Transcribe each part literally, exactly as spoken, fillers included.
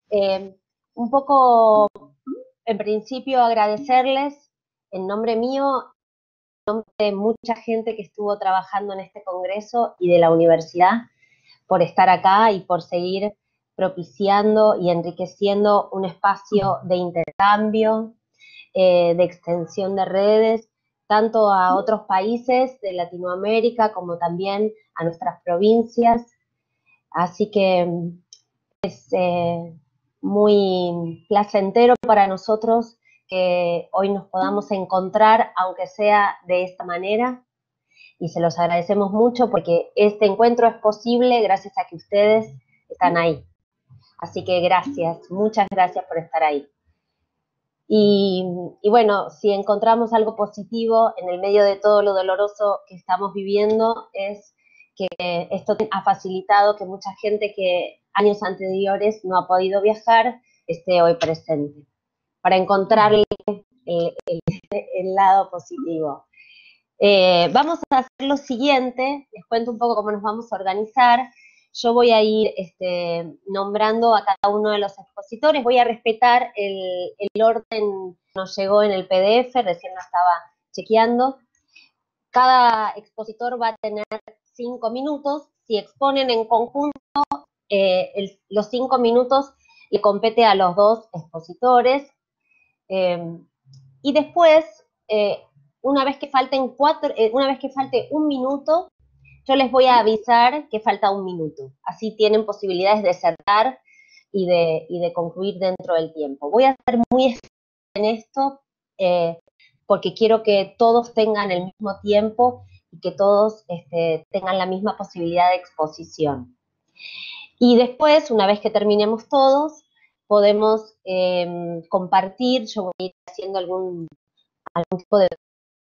Eh, un poco, en principio, agradecerles en nombre mío, de mucha gente que estuvo trabajando en este congreso y de la universidad por estar acá y por seguir propiciando y enriqueciendo un espacio de intercambio, eh, de extensión de redes, tanto a otros países de Latinoamérica como también a nuestras provincias. Así que es eh, muy placentero para nosotros que hoy nos podamos encontrar, aunque sea de esta manera, y se los agradecemos mucho porque este encuentro es posible gracias a que ustedes están ahí. Así que gracias, muchas gracias por estar ahí. Y, y bueno, si encontramos algo positivo en el medio de todo lo doloroso que estamos viviendo, es que esto ha facilitado que mucha gente que años anteriores no ha podido viajar esté hoy presente, para encontrarle el, el, el lado positivo. Eh, vamos a hacer lo siguiente, les cuento un poco cómo nos vamos a organizar. Yo voy a ir este, nombrando a cada uno de los expositores, voy a respetar el, el orden que nos llegó en el P D F, recién lo estaba chequeando. Cada expositor va a tener cinco minutos, si exponen en conjunto, eh, el, los cinco minutos le compete a los dos expositores, eh, y después, eh, una vez que falten cuatro, eh, una vez que falte un minuto, yo les voy a avisar que falta un minuto. Así tienen posibilidades de cerrar y de, y de concluir dentro del tiempo. Voy a ser muy estricta en esto eh, porque quiero que todos tengan el mismo tiempo y que todos este, tengan la misma posibilidad de exposición. Y después, una vez que terminemos todos, podemos eh, compartir, yo voy a ir haciendo algún, algún tipo de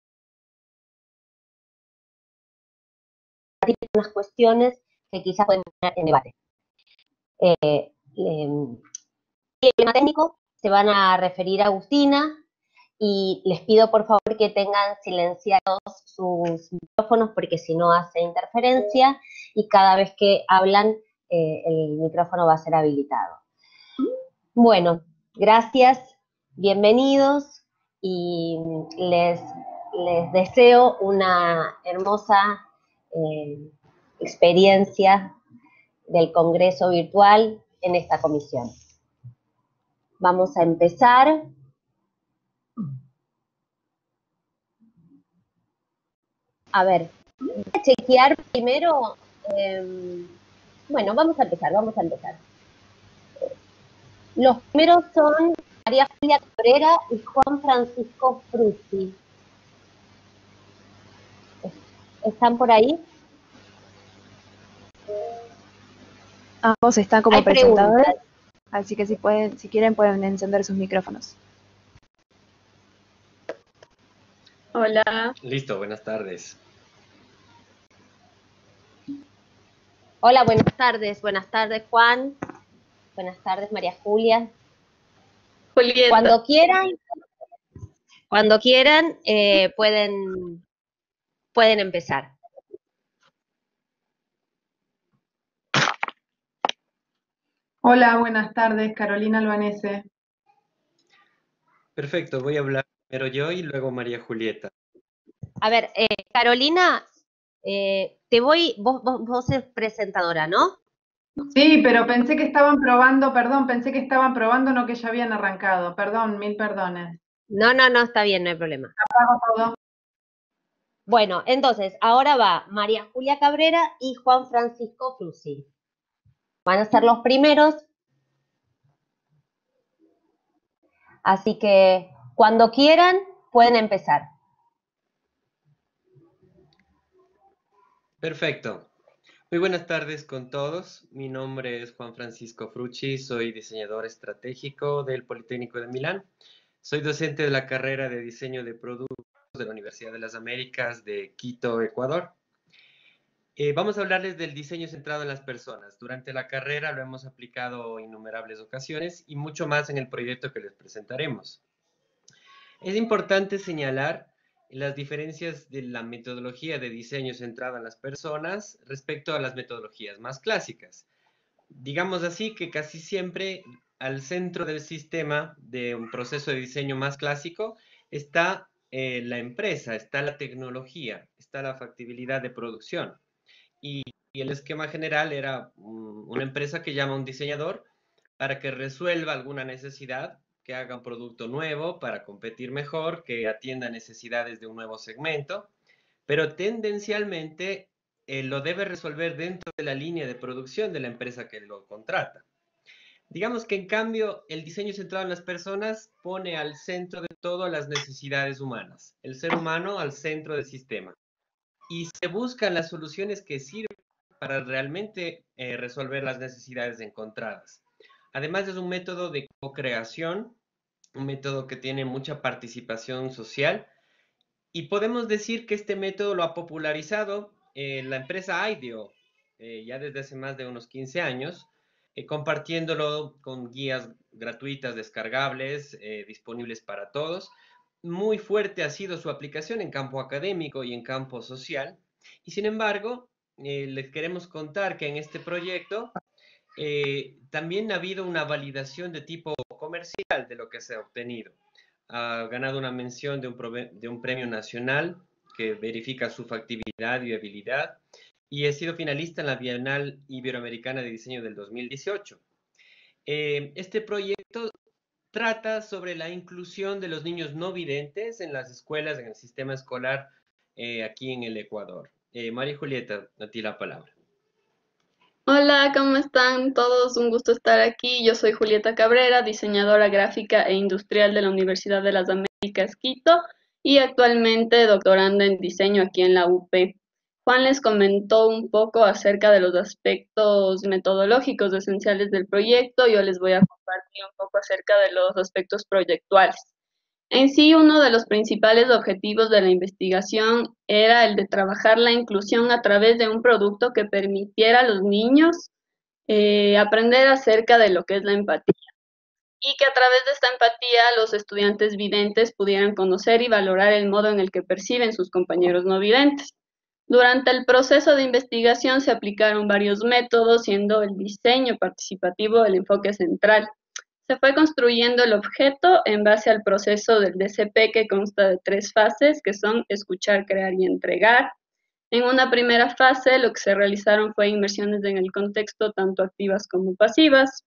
unas cuestiones que quizás pueden entrar en debate. Eh, eh, el tema técnico se van a referir a Agustina y les pido por favor que tengan silenciados sus micrófonos porque si no hace interferencia y cada vez que hablan eh, el micrófono va a ser habilitado. Bueno, gracias, bienvenidos y les, les deseo una hermosa eh, experiencia del Congreso virtual en esta comisión. Vamos a empezar. A ver, voy a chequear primero. Eh, bueno, vamos a empezar, vamos a empezar. Los primeros son María Julia Cabrera y Juan Francisco Frutti. ¿Están por ahí? Ambos están como Hay presentadores, preguntas. así que si pueden, si quieren pueden encender sus micrófonos. Hola. Listo, buenas tardes. Hola, buenas tardes. Buenas tardes, Juan. Buenas tardes, María Julia. Julieta. Cuando quieran, cuando quieran, eh, pueden, pueden empezar. Hola, buenas tardes, Carolina Albanese. Perfecto, voy a hablar primero yo y luego María Julieta. A ver, eh, Carolina, eh, te voy, vos, vos, vos sos presentadora, ¿no? Sí, pero pensé que estaban probando, perdón, pensé que estaban probando, no que ya habían arrancado. Perdón, mil perdones. No, no, no, está bien, no hay problema. Apago todo. Bueno, entonces, ahora va María Julia Cabrera y Juan Francisco Frutti. Van a ser los primeros. Así que, cuando quieran, pueden empezar. Perfecto. Muy buenas tardes con todos. Mi nombre es Juan Francisco Frutti, soy diseñador estratégico del Politécnico de Milán. Soy docente de la carrera de diseño de productos de la Universidad de las Américas de Quito, Ecuador. Eh, vamos a hablarles del diseño centrado en las personas. Durante la carrera lo hemos aplicado innumerables ocasiones y mucho más en el proyecto que les presentaremos. Es importante señalar las diferencias de la metodología de diseño centrado en las personas respecto a las metodologías más clásicas. Digamos así que casi siempre al centro del sistema de un proceso de diseño más clásico está eh, la empresa, está la tecnología, está la factibilidad de producción. Y, y el esquema general era um, una empresa que llama a un diseñador para que resuelva alguna necesidad, que haga un producto nuevo para competir mejor, que atienda necesidades de un nuevo segmento, pero tendencialmente eh, lo debe resolver dentro de la línea de producción de la empresa que lo contrata. Digamos que en cambio el diseño centrado en las personas pone al centro de todo las necesidades humanas, el ser humano al centro del sistema. Y se buscan las soluciones que sirven para realmente eh, resolver las necesidades encontradas. Además es un método de co-creación, un método que tiene mucha participación social y podemos decir que este método lo ha popularizado eh, la empresa IDEO eh, ya desde hace más de unos quince años, eh, compartiéndolo con guías gratuitas descargables, eh, disponibles para todos. Muy fuerte ha sido su aplicación en campo académico y en campo social. Y sin embargo, eh, les queremos contar que en este proyecto eh, también ha habido una validación de tipo comercial de lo que se ha obtenido. Ha ganado una mención de un, de un premio nacional que verifica su factibilidad y viabilidad y ha sido finalista en la Bienal Iberoamericana de Diseño del dos mil dieciocho. Eh, este proyecto trata sobre la inclusión de los niños no videntes en las escuelas, en el sistema escolar eh, aquí en el Ecuador. Eh, María Julieta, a ti la palabra. Hola, ¿cómo están todos? Un gusto estar aquí. Yo soy Julieta Cabrera, diseñadora gráfica e industrial de la Universidad de las Américas, Quito, y actualmente doctoranda en diseño aquí en la U P. Juan les comentó un poco acerca de los aspectos metodológicos esenciales del proyecto. Yo les voy a compartir un poco acerca de los aspectos proyectuales. En sí, uno de los principales objetivos de la investigación era el de trabajar la inclusión a través de un producto que permitiera a los niños eh, aprender acerca de lo que es la empatía y que a través de esta empatía los estudiantes videntes pudieran conocer y valorar el modo en el que perciben sus compañeros no videntes. Durante el proceso de investigación se aplicaron varios métodos, siendo el diseño participativo el enfoque central. Se fue construyendo el objeto en base al proceso del D C P, que consta de tres fases, que son escuchar, crear y entregar. En una primera fase, lo que se realizaron fue inmersiones en el contexto, tanto activas como pasivas.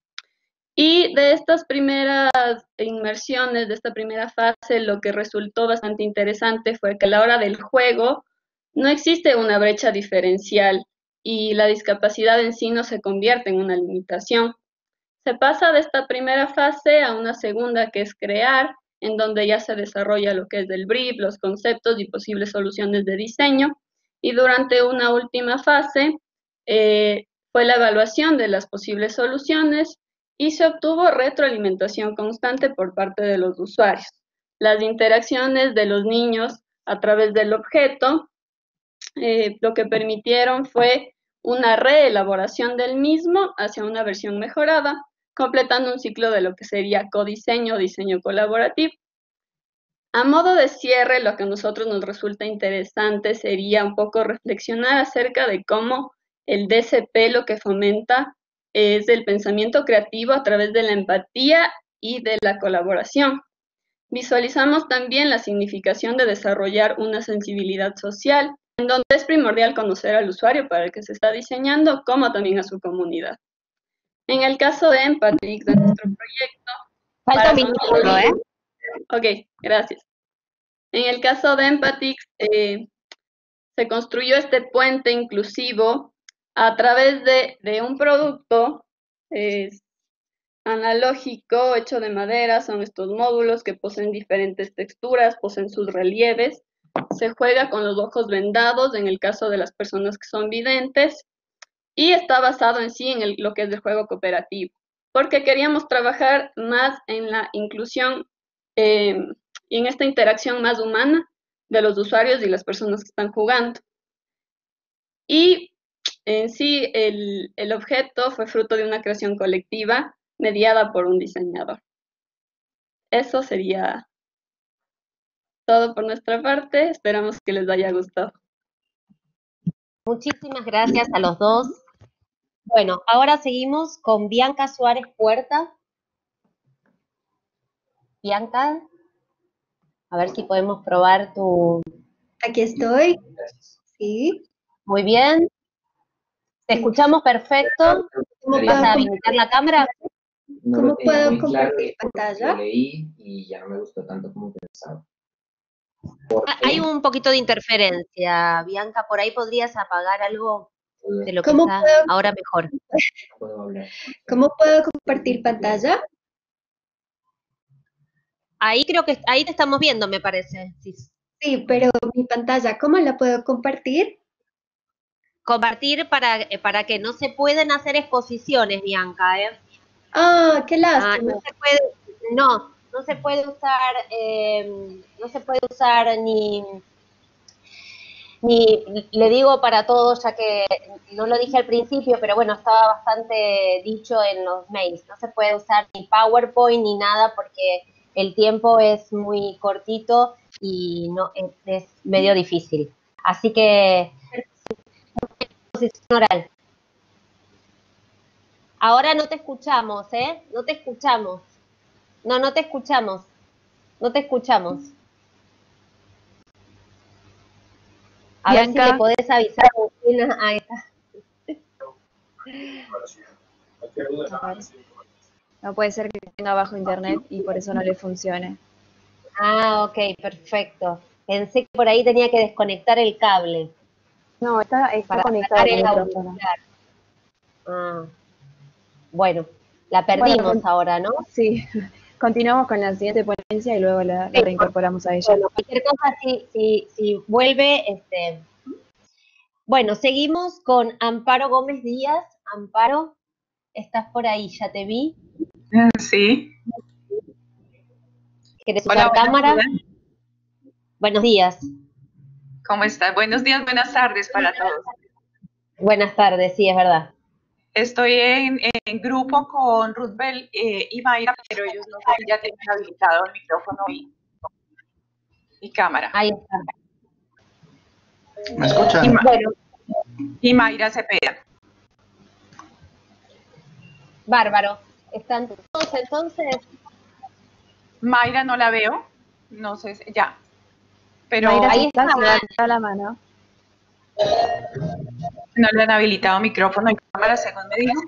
Y de estas primeras inmersiones, de esta primera fase, lo que resultó bastante interesante fue que a la hora del juego no existe una brecha diferencial y la discapacidad en sí no se convierte en una limitación. Se pasa de esta primera fase a una segunda, que es crear, en donde ya se desarrolla lo que es el brief, los conceptos y posibles soluciones de diseño. Y durante una última fase eh, fue la evaluación de las posibles soluciones y se obtuvo retroalimentación constante por parte de los usuarios. Las interacciones de los niños a través del objeto eh, lo que permitieron fue una reelaboración del mismo hacia una versión mejorada, completando un ciclo de lo que sería codiseño o diseño colaborativo. A modo de cierre, lo que a nosotros nos resulta interesante sería un poco reflexionar acerca de cómo el D C P lo que fomenta es el pensamiento creativo a través de la empatía y de la colaboración. Visualizamos también la significación de desarrollar una sensibilidad social, en donde es primordial conocer al usuario para el que se está diseñando, como también a su comunidad. En el caso de Empatix, de nuestro proyecto... Falta un minuto, ¿eh? Ok, gracias. En el caso de Empatix, eh, se construyó este puente inclusivo a través de, de un producto eh, analógico hecho de madera. Son estos módulos que poseen diferentes texturas, poseen sus relieves. Se juega con los ojos vendados en el caso de las personas que son videntes y está basado en sí en el, lo que es el juego cooperativo, porque queríamos trabajar más en la inclusión eh, y en esta interacción más humana de los usuarios y las personas que están jugando. Y en sí el, el objeto fue fruto de una creación colectiva mediada por un diseñador. Eso sería todo por nuestra parte. Esperamos que les haya gustado. Muchísimas gracias a los dos. Bueno, ahora seguimos con Bianca Suárez Puerta. Bianca, a ver si podemos probar tu... Aquí estoy. Sí. Muy bien. Te Sí. escuchamos perfecto. ¿Cómo ¿Vas a puedo, habilitar la cámara? No ¿Cómo lo tenía puedo muy claro compartir porque pantalla? lo leí y ya no me gustó tanto como pensaba. Ah, hay un poquito de interferencia, Bianca, por ahí podrías apagar algo de lo que ¿Cómo está puedo, ahora mejor. Puedo hablar. ¿Cómo puedo compartir pantalla? Ahí creo que ahí te estamos viendo, me parece. Sí. Sí, pero mi pantalla, ¿cómo la puedo compartir? Compartir para, eh, para que no se pueden hacer exposiciones, Bianca, ¿eh? Ah, qué Ah, lástima. no se puede, no, no se puede usar, eh, no se puede usar ni, ni, le digo para todos, ya que no lo dije al principio, pero bueno, estaba bastante dicho en los mails, no se puede usar ni PowerPoint ni nada porque el tiempo es muy cortito y no es, es medio difícil. Así que, exposición oral. Ahora no te escuchamos, ¿eh? No te escuchamos. No, no te escuchamos. No te escuchamos. A ver si Bianca. le podés avisar. Ahí está. A ver. No puede ser que tenga bajo internet y por eso no le funcione. Ah, ok, perfecto. Pensé que por ahí tenía que desconectar el cable. No, está, está para conectado sacar el el audio. micrófono. Ah, bueno, la Bueno, perdimos con- ahora, ¿no? Sí, continuamos con la siguiente ponencia y luego la, la Sí. reincorporamos a ella. Bueno, cualquier cosa, si, si, si vuelve, este... Bueno, seguimos con Amparo Gómez Díaz. Amparo, estás por ahí, ya te vi. Sí. ¿Quieres Hola, usar buenos cámara? días. Buenos días. ¿Cómo estás? Buenos días, buenas tardes para todos. Buenas tardes, sí, es verdad. Estoy en, en grupo con Ruthbel eh, y Mayra, pero ellos no sé si ya tienen habilitado el micrófono y, y cámara. Ahí está. ¿Me escuchan? Y, Ma- Bueno, y Mayra Cepeda. bárbaro. ¿Están todos entonces? Mayra no la veo, no sé, si- ya. Pero Mayra, si ahí estás, está. levanta la mano. no le han habilitado micrófono y cámara, según me dijo.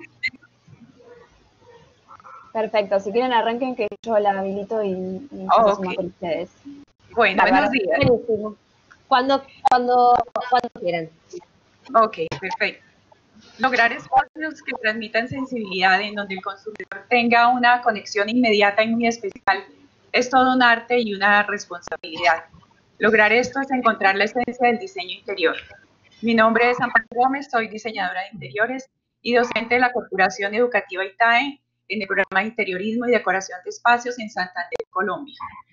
Perfecto, si quieren arranquen que yo la habilito y, y Oh, se ok. suma con ustedes. Bueno, Bárbaro. buenos días. Buenísimo. Cuando, cuando, cuando quieran. Ok, perfecto. Lograr espacios que transmitan sensibilidad en donde el consumidor tenga una conexión inmediata y muy especial es todo un arte y una responsabilidad. Lograr esto es encontrar la esencia del diseño interior. Mi nombre es Amparo Gómez, soy diseñadora de interiores y docente de la Corporación Educativa I T A E en el programa de Interiorismo y Decoración de Espacios en Santander, Colombia.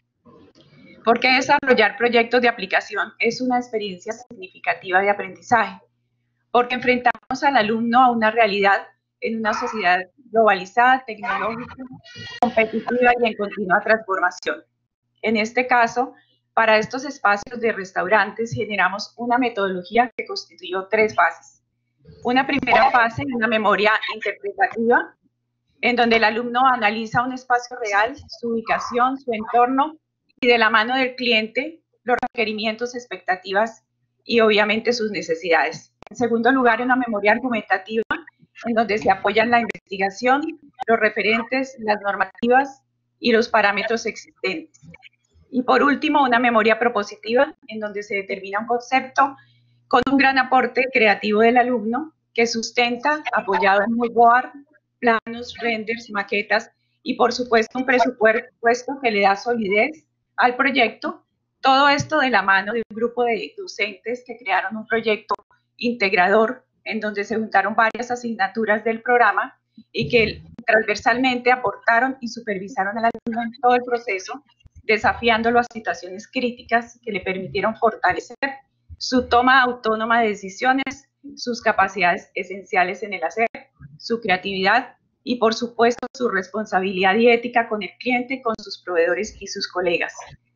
¿Por qué desarrollar proyectos de aplicación es una experiencia significativa de aprendizaje? Porque enfrentamos al alumno a una realidad en una sociedad globalizada, tecnológica, competitiva y en continua transformación. En este caso, para estos espacios de restaurantes generamos una metodología que constituyó tres fases. Una primera fase, una memoria interpretativa, en donde el alumno analiza un espacio real, su ubicación, su entorno y de la mano del cliente los requerimientos, expectativas y obviamente sus necesidades. En segundo lugar, una memoria argumentativa en donde se apoyan la investigación, los referentes, las normativas y los parámetros existentes. Y por último, una memoria propositiva en donde se determina un concepto con un gran aporte creativo del alumno que sustenta, apoyado en moodboard, planos, renders, maquetas y por supuesto un presupuesto que le da solidez al proyecto. Todo esto de la mano de un grupo de docentes que crearon un proyecto integrador en donde se juntaron varias asignaturas del programa y que transversalmente aportaron y supervisaron al alumno en todo el proceso, desafiándolo a situaciones críticas que le permitieron fortalecer su toma autónoma de decisiones, sus capacidades esenciales en el hacer, su creatividad y, por supuesto, su responsabilidad y ética con el cliente, con sus proveedores y sus colegas.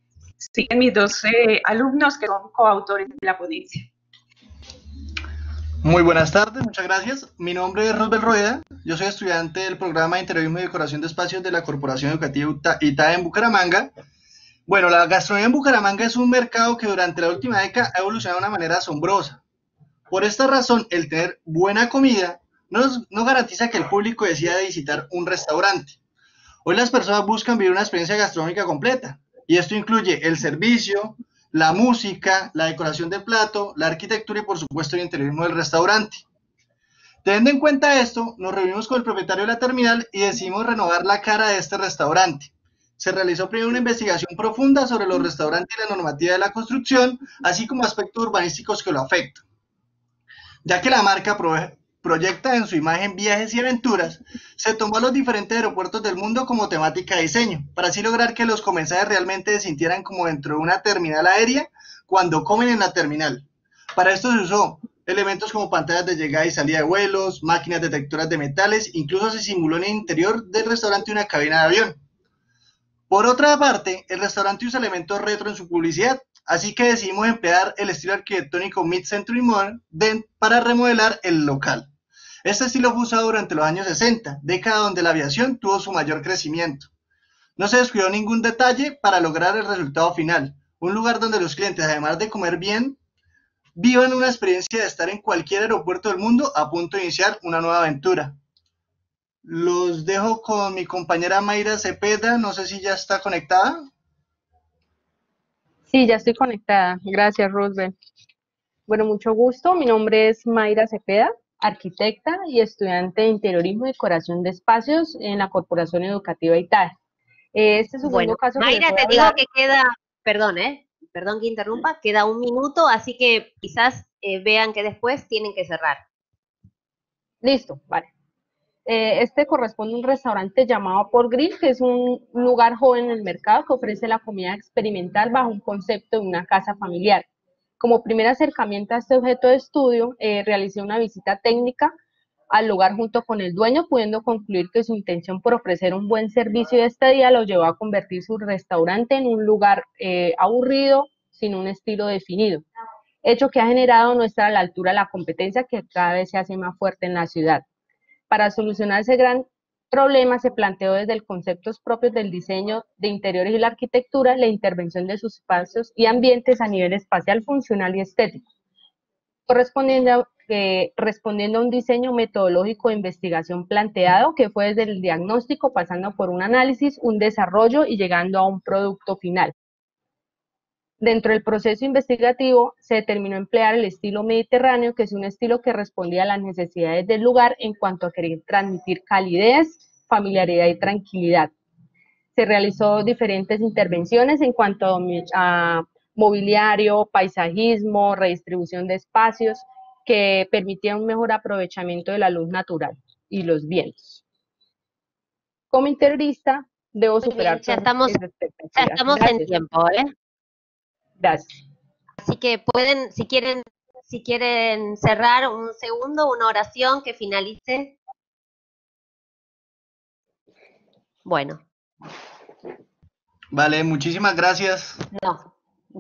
Siguen mis dos eh, alumnos que son coautores de la ponencia. Muy buenas tardes, muchas gracias. Mi nombre es Rosbel Rueda, yo soy estudiante del programa de Interiorismo y Decoración de Espacios de la Corporación Educativa I T A E en Bucaramanga. Bueno, la gastronomía en Bucaramanga es un mercado que durante la última década ha evolucionado de una manera asombrosa. Por esta razón, el tener buena comida no, no garantiza que el público decida de visitar un restaurante. Hoy las personas buscan vivir una experiencia gastronómica completa, y esto incluye el servicio, la música, la decoración del plato, la arquitectura y por supuesto el interiorismo del restaurante. Teniendo en cuenta esto, nos reunimos con el propietario de la terminal y decidimos renovar la cara de este restaurante. Se realizó primero una investigación profunda sobre los restaurantes y la normativa de la construcción, así como aspectos urbanísticos que lo afectan. Ya que la marca pro proyecta en su imagen viajes y aventuras, se tomó a los diferentes aeropuertos del mundo como temática de diseño, para así lograr que los comensales realmente se sintieran como dentro de una terminal aérea cuando comen en la terminal. Para esto se usó elementos como pantallas de llegada y salida de vuelos, máquinas detectoras de metales, incluso se simuló en el interior del restaurante una cabina de avión. Por otra parte, el restaurante usa elementos retro en su publicidad, así que decidimos emplear el estilo arquitectónico Mid-Century Modern para remodelar el local. Este estilo fue usado durante los años sesenta, década donde la aviación tuvo su mayor crecimiento. No se descuidó ningún detalle para lograr el resultado final, un lugar donde los clientes, además de comer bien, vivan una experiencia de estar en cualquier aeropuerto del mundo a punto de iniciar una nueva aventura. Los dejo con mi compañera Mayra Cepeda, no sé si ya está conectada. Sí, ya estoy conectada. Gracias, Roosevelt. Bueno, mucho gusto. Mi nombre es Mayra Cepeda, arquitecta y estudiante de Interiorismo y Decoración de Espacios en la Corporación Educativa I T A E. Este segundo Bueno, caso que Mayra, les voy te a digo hablar, que queda, perdón, ¿eh? Perdón que interrumpa, queda un minuto, así que quizás eh, vean que después tienen que cerrar. listo, vale. Eh, este corresponde a un restaurante llamado Por Grill, que es un lugar joven en el mercado que ofrece la comida experimental bajo un concepto de una casa familiar. Como primer acercamiento a este objeto de estudio, eh, realicé una visita técnica al lugar junto con el dueño, pudiendo concluir que su intención por ofrecer un buen servicio de estadía lo llevó a convertir su restaurante en un lugar eh, aburrido, sin un estilo definido, hecho que ha generado no estar a la altura de la competencia que cada vez se hace más fuerte en la ciudad. Para solucionar ese gran problema se planteó desde los conceptos propios del diseño de interiores y la arquitectura la intervención de sus espacios y ambientes a nivel espacial, funcional y estético, correspondiendo a, eh, respondiendo a un diseño metodológico de investigación planteado que fue desde el diagnóstico pasando por un análisis, un desarrollo y llegando a un producto final. Dentro del proceso investigativo se determinó emplear el estilo mediterráneo, que es un estilo que respondía a las necesidades del lugar en cuanto a querer transmitir calidez, familiaridad y tranquilidad. Se realizó diferentes intervenciones en cuanto a, a mobiliario, paisajismo, redistribución de espacios, que permitían un mejor aprovechamiento de la luz natural y los vientos. Como interiorista, debo superar ya estamos, ya estamos en tiempo, ¿eh? Gracias. Así que pueden, si quieren, si quieren cerrar un segundo, una oración que finalice. Bueno. Vale, muchísimas gracias. No.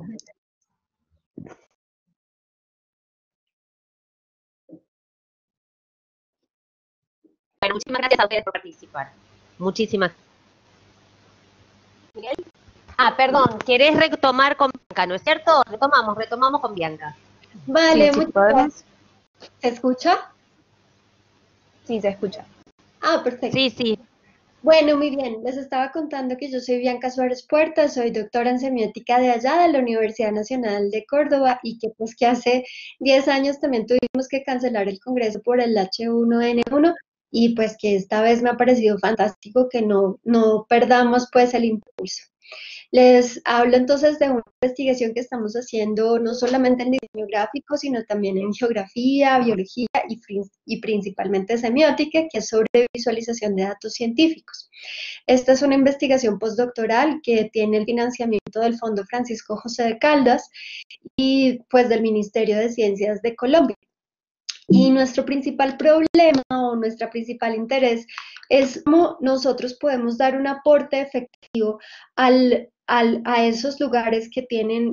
Bueno, muchísimas gracias a ustedes por participar. Muchísimas. ¿Miguel? Ah, perdón, ¿querés retomar con Bianca, no es cierto? Retomamos, retomamos con Bianca. Vale, Sí, sí, muchas ¿podemos? gracias. ¿Se escucha? Sí, se escucha. Ah, perfecto. Sí, sí. Bueno, muy bien. Les estaba contando que yo soy Bianca Suárez Puerta, soy doctora en semiótica de allá, de la Universidad Nacional de Córdoba, y que pues que hace diez años también tuvimos que cancelar el congreso por el H uno N uno, y pues que esta vez me ha parecido fantástico que no, no perdamos pues el impulso. Les hablo entonces de una investigación que estamos haciendo no solamente en diseño gráfico, sino también en geografía, biología y, y principalmente semiótica, que es sobre visualización de datos científicos. Esta es una investigación postdoctoral que tiene el financiamiento del Fondo Francisco José de Caldas y pues del Ministerio de Ciencias de Colombia. Y nuestro principal problema o nuestro principal interés es cómo nosotros podemos dar un aporte efectivo al, al, a esos lugares que tienen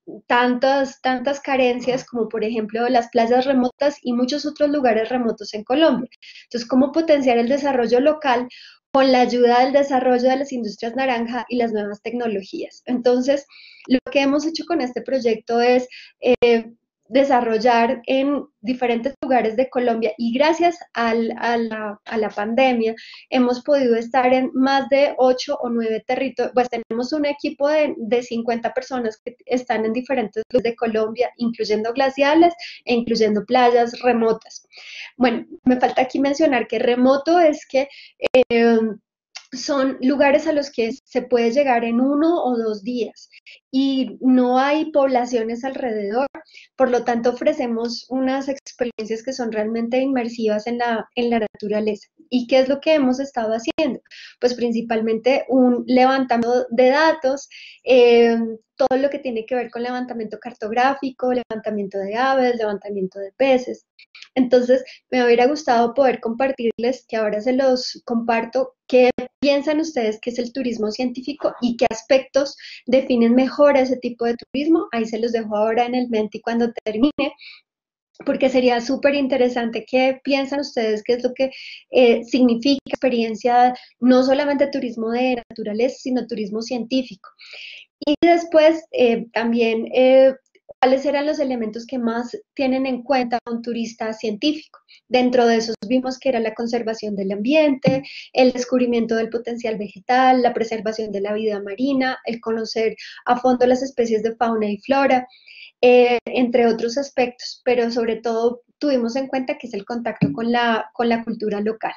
tantas, tantas carencias como por ejemplo las playas remotas y muchos otros lugares remotos en Colombia. Entonces, ¿cómo potenciar el desarrollo local con la ayuda del desarrollo de las industrias naranja y las nuevas tecnologías? Entonces, lo que hemos hecho con este proyecto es eh, desarrollar en diferentes lugares de Colombia y gracias al, a, la, a la pandemia hemos podido estar en más de ocho o nueve territorios, pues tenemos un equipo de, de cincuenta personas que están en diferentes lugares de Colombia, incluyendo glaciales e incluyendo playas remotas. Bueno, me falta aquí mencionar que remoto es que eh, son lugares a los que se puede llegar en uno o dos días y no hay poblaciones alrededor, por lo tanto ofrecemos unas experiencias que son realmente inmersivas en la, en la naturaleza. ¿Y qué es lo que hemos estado haciendo? Pues principalmente un levantamiento de datos, eh, todo lo que tiene que ver con levantamiento cartográfico, levantamiento de aves, levantamiento de peces. Entonces, me hubiera gustado poder compartirles, que ahora se los comparto, qué piensan ustedes que es el turismo científico y qué aspectos definen mejor ese tipo de turismo. Ahí se los dejo ahora en el Menti cuando termine, porque sería súper interesante qué piensan ustedes, qué es lo que eh, significa experiencia, no solamente turismo de naturaleza, sino turismo científico. Y después eh, también eh, cuáles eran los elementos que más tienen en cuenta un turista científico. Dentro de esos vimos que era la conservación del ambiente, el descubrimiento del potencial vegetal, la preservación de la vida marina, el conocer a fondo las especies de fauna y flora, eh, entre otros aspectos, pero sobre todo tuvimos en cuenta que es el contacto con la, con la cultura local.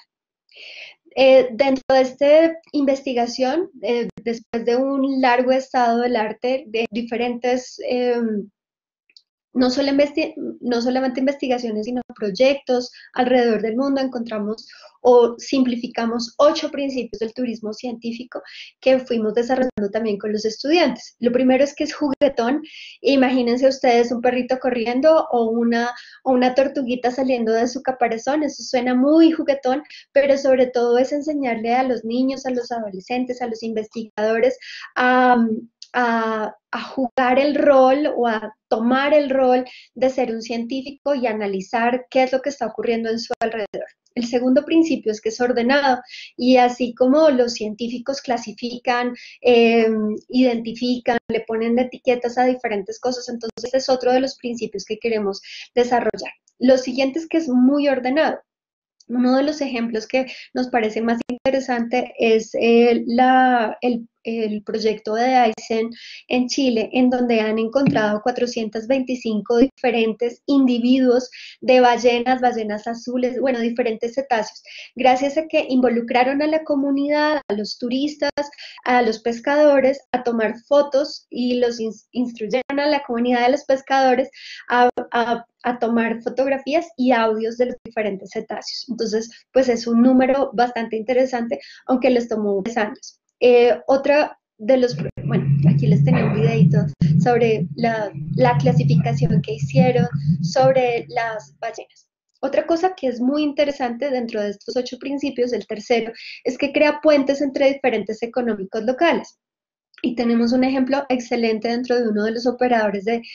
Eh, dentro de esta investigación, eh, después de un largo estado del arte, de diferentes, eh, no, solo investi no solamente investigaciones, sino proyectos alrededor del mundo, encontramos o simplificamos ocho principios del turismo científico que fuimos desarrollando también con los estudiantes. Lo primero es que es juguetón. Imagínense ustedes un perrito corriendo o una, o una tortuguita saliendo de su caparazón. Eso suena muy juguetón, pero sobre todo es enseñarle a los niños, a los adolescentes, a los investigadores a... A, a jugar el rol o a tomar el rol de ser un científico y analizar qué es lo que está ocurriendo en su alrededor. El segundo principio es que es ordenado y así como los científicos clasifican, eh, identifican, le ponen etiquetas a diferentes cosas, entonces es otro de los principios que queremos desarrollar. Lo siguiente es que es muy ordenado. Uno de los ejemplos que nos parece más interesante es eh, la, el, el proyecto de Aysén en Chile, en donde han encontrado cuatrocientos veinticinco diferentes individuos de ballenas, ballenas azules, bueno, diferentes cetáceos, gracias a que involucraron a la comunidad, a los turistas, a los pescadores, a tomar fotos y los instruyeron a la comunidad de los pescadores a, a a tomar fotografías y audios de los diferentes cetáceos. Entonces, pues es un número bastante interesante, aunque les tomó tres años. Eh, otra de los, bueno, aquí les tenía un videito sobre la, la clasificación que hicieron sobre las ballenas. Otra cosa que es muy interesante dentro de estos ocho principios, el tercero, es que crea puentes entre diferentes económicos locales. Y tenemos un ejemplo excelente dentro de uno de los operadores de,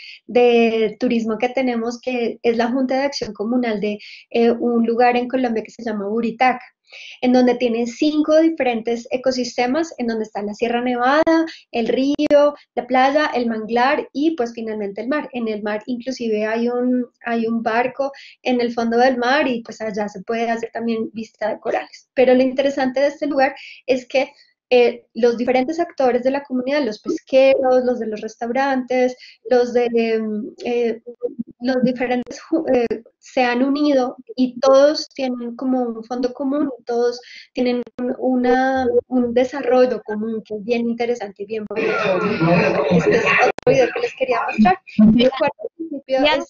de turismo que tenemos, que es la Junta de Acción Comunal de eh, un lugar en Colombia que se llama Buritaca, en donde tiene cinco diferentes ecosistemas, en donde está la Sierra Nevada, el río, la playa, el manglar y pues finalmente el mar. En el mar inclusive hay un, hay un barco en el fondo del mar y pues allá se puede hacer también vista de corales. Pero lo interesante de este lugar es que Eh, los diferentes actores de la comunidad, los pesqueros, los de los restaurantes, los de eh, los diferentes eh, se han unido y todos tienen como un fondo común, todos tienen un, una, un desarrollo común que es bien interesante y bien bonito. Este es otro video que les quería mostrar. El cuarto principio Bianca,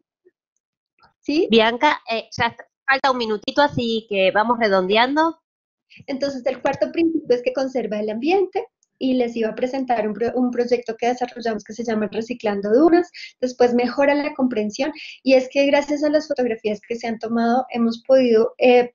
es, ¿sí? Bianca eh, ya falta un minutito, así que vamos redondeando. Entonces, el cuarto principio es que conserva el ambiente y les iba a presentar un, pro, un proyecto que desarrollamos que se llama Reciclando Dunas. Después mejora la comprensión y es que gracias a las fotografías que se han tomado hemos podido eh,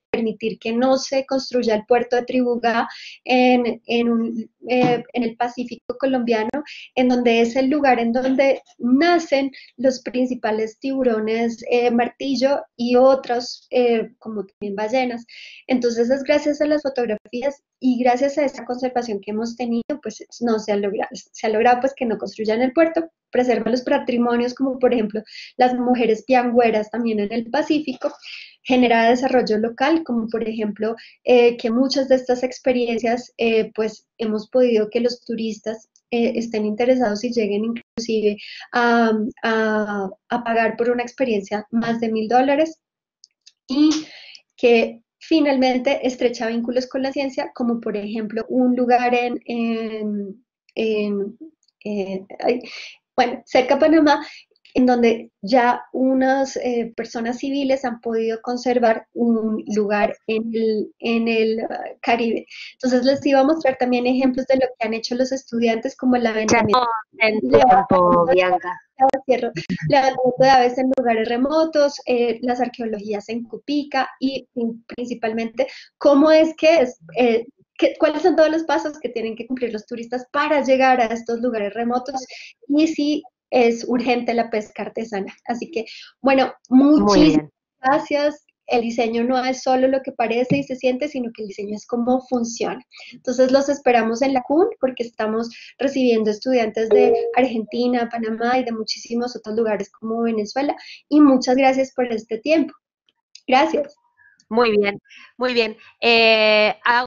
permitir que no se construya el puerto de Tribugá en, en, un, eh, en el Pacífico colombiano, en donde es el lugar en donde nacen los principales tiburones eh, martillo y otros, eh, como también ballenas. Entonces es gracias a las fotografías y gracias a esa conservación que hemos tenido, pues no se ha logrado, se ha logrado pues que no construyan el puerto, preserva los patrimonios como por ejemplo las mujeres piangüeras también en el Pacífico, genera desarrollo local, como por ejemplo eh, que muchas de estas experiencias eh, pues hemos podido que los turistas eh, estén interesados y lleguen inclusive a, a, a pagar por una experiencia más de mil dólares y que finalmente estrecha vínculos con la ciencia, como por ejemplo un lugar en, en, en, en ay, bueno, cerca de Panamá, en donde ya unas eh, personas civiles han podido conservar un lugar en el, en el uh, Caribe. Entonces les iba a mostrar también ejemplos de lo que han hecho los estudiantes, como el levantamiento en tiempo, Bianca. levantamiento de aves en lugares remotos, eh, las arqueologías en Cupica y principalmente cómo es que es, eh, que, cuáles son todos los pasos que tienen que cumplir los turistas para llegar a estos lugares remotos y si es urgente la pesca artesana. Así que, bueno, muchísimas gracias. El diseño no es solo lo que parece y se siente, sino que el diseño es cómo funciona. Entonces los esperamos en la C U N porque estamos recibiendo estudiantes de Argentina, Panamá y de muchísimos otros lugares como Venezuela. Y muchas gracias por este tiempo. Gracias. Muy bien, muy bien. Eh, hago,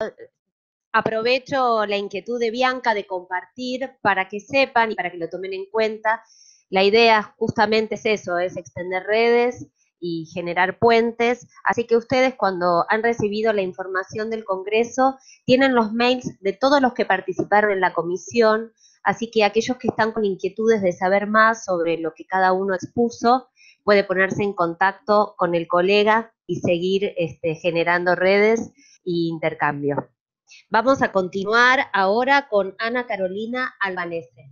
aprovecho la inquietud de Bianca de compartir para que sepan y para que lo tomen en cuenta. La idea justamente es eso, es extender redes y generar puentes, así que ustedes cuando han recibido la información del Congreso tienen los mails de todos los que participaron en la comisión, así que aquellos que están con inquietudes de saber más sobre lo que cada uno expuso, puede ponerse en contacto con el colega y seguir este, generando redes e intercambio. Vamos a continuar ahora con Ana Carolina Albanese.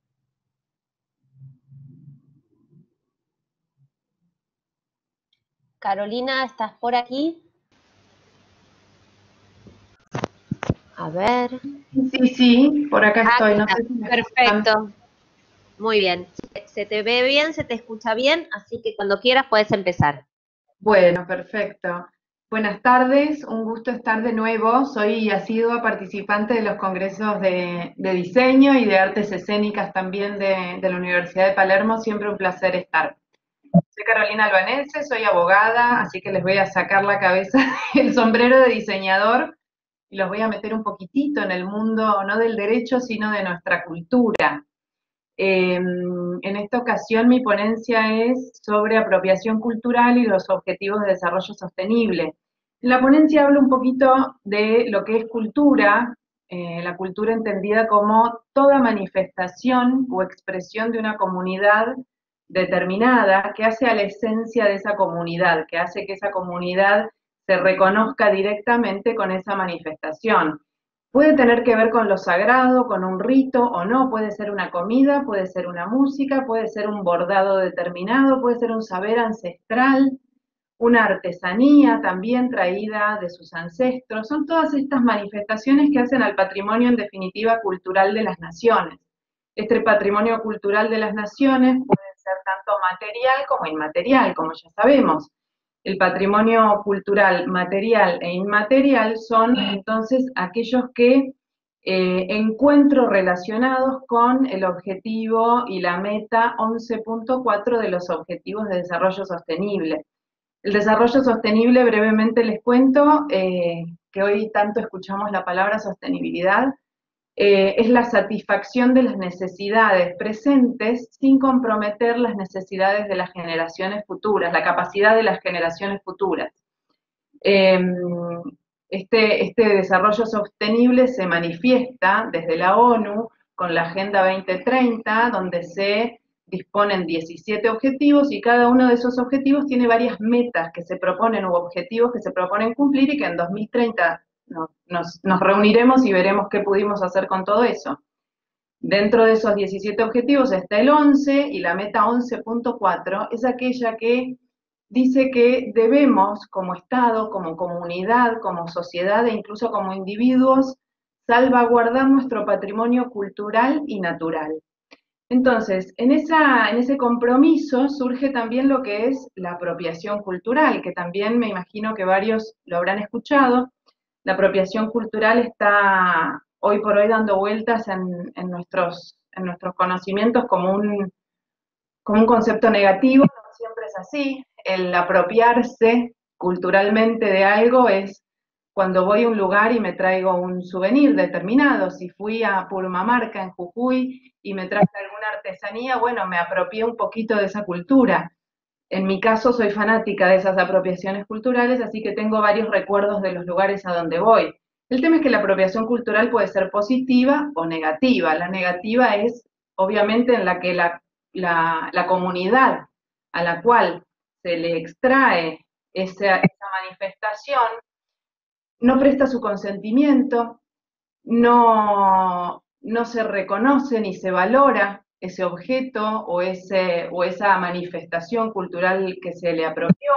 Carolina, ¿estás por aquí? A ver. Sí, sí, por acá estoy. Ah, no sé si me perfecto. escuchan. Muy bien. Se te ve bien, se te escucha bien, así que cuando quieras puedes empezar. Bueno, perfecto. Buenas tardes, un gusto estar de nuevo. Soy asidua participante de los congresos de, de diseño y de artes escénicas también de, de la Universidad de Palermo. Siempre un placer estar. Soy Carolina Albanese, soy abogada, así que les voy a sacar la cabeza, el sombrero de diseñador, y los voy a meter un poquitito en el mundo, no del derecho, sino de nuestra cultura. Eh, en esta ocasión mi ponencia es sobre apropiación cultural y los objetivos de desarrollo sostenible. En la ponencia hablo un poquito de lo que es cultura, eh, la cultura entendida como toda manifestación o expresión de una comunidad determinada que hace a la esencia de esa comunidad, que hace que esa comunidad se reconozca directamente con esa manifestación. Puede tener que ver con lo sagrado, con un rito o no, puede ser una comida, puede ser una música, puede ser un bordado determinado, puede ser un saber ancestral, una artesanía también traída de sus ancestros. Son todas estas manifestaciones que hacen al patrimonio, en definitiva, cultural de las naciones. Este patrimonio cultural de las naciones puede ser tanto material como inmaterial, como ya sabemos. El patrimonio cultural material e inmaterial son entonces aquellos que eh, encuentro relacionados con el objetivo y la meta once punto cuatro de los Objetivos de Desarrollo Sostenible. El desarrollo sostenible, brevemente les cuento, eh, que hoy tanto escuchamos la palabra sostenibilidad, Eh, es la satisfacción de las necesidades presentes sin comprometer las necesidades de las generaciones futuras, la capacidad de las generaciones futuras. Eh, este, este desarrollo sostenible se manifiesta desde la ONU con la Agenda veinte treinta, donde se disponen diecisiete objetivos y cada uno de esos objetivos tiene varias metas que se proponen u objetivos que se proponen cumplir y que en dos mil treinta No, nos, nos reuniremos y veremos qué pudimos hacer con todo eso. Dentro de esos diecisiete objetivos está el once, y la meta once punto cuatro es aquella que dice que debemos, como Estado, como comunidad, como sociedad e incluso como individuos, salvaguardar nuestro patrimonio cultural y natural. Entonces, en, esa, en ese compromiso surge también lo que es la apropiación cultural, que también me imagino que varios lo habrán escuchado. La apropiación cultural está hoy por hoy dando vueltas en, en, nuestros, en nuestros conocimientos como un, como un concepto negativo. No siempre es así. El apropiarse culturalmente de algo es cuando voy a un lugar y me traigo un souvenir determinado. Si fui a Purmamarca en Jujuy y me traje alguna artesanía, bueno, me apropié un poquito de esa cultura. En mi caso soy fanática de esas apropiaciones culturales, así que tengo varios recuerdos de los lugares a donde voy. El tema es que la apropiación cultural puede ser positiva o negativa. La negativa es, obviamente, en la que la, la, la comunidad a la cual se le extrae esa, esa manifestación no presta su consentimiento, no, no se reconoce ni se valora ese objeto o, ese, o esa manifestación cultural que se le apropió.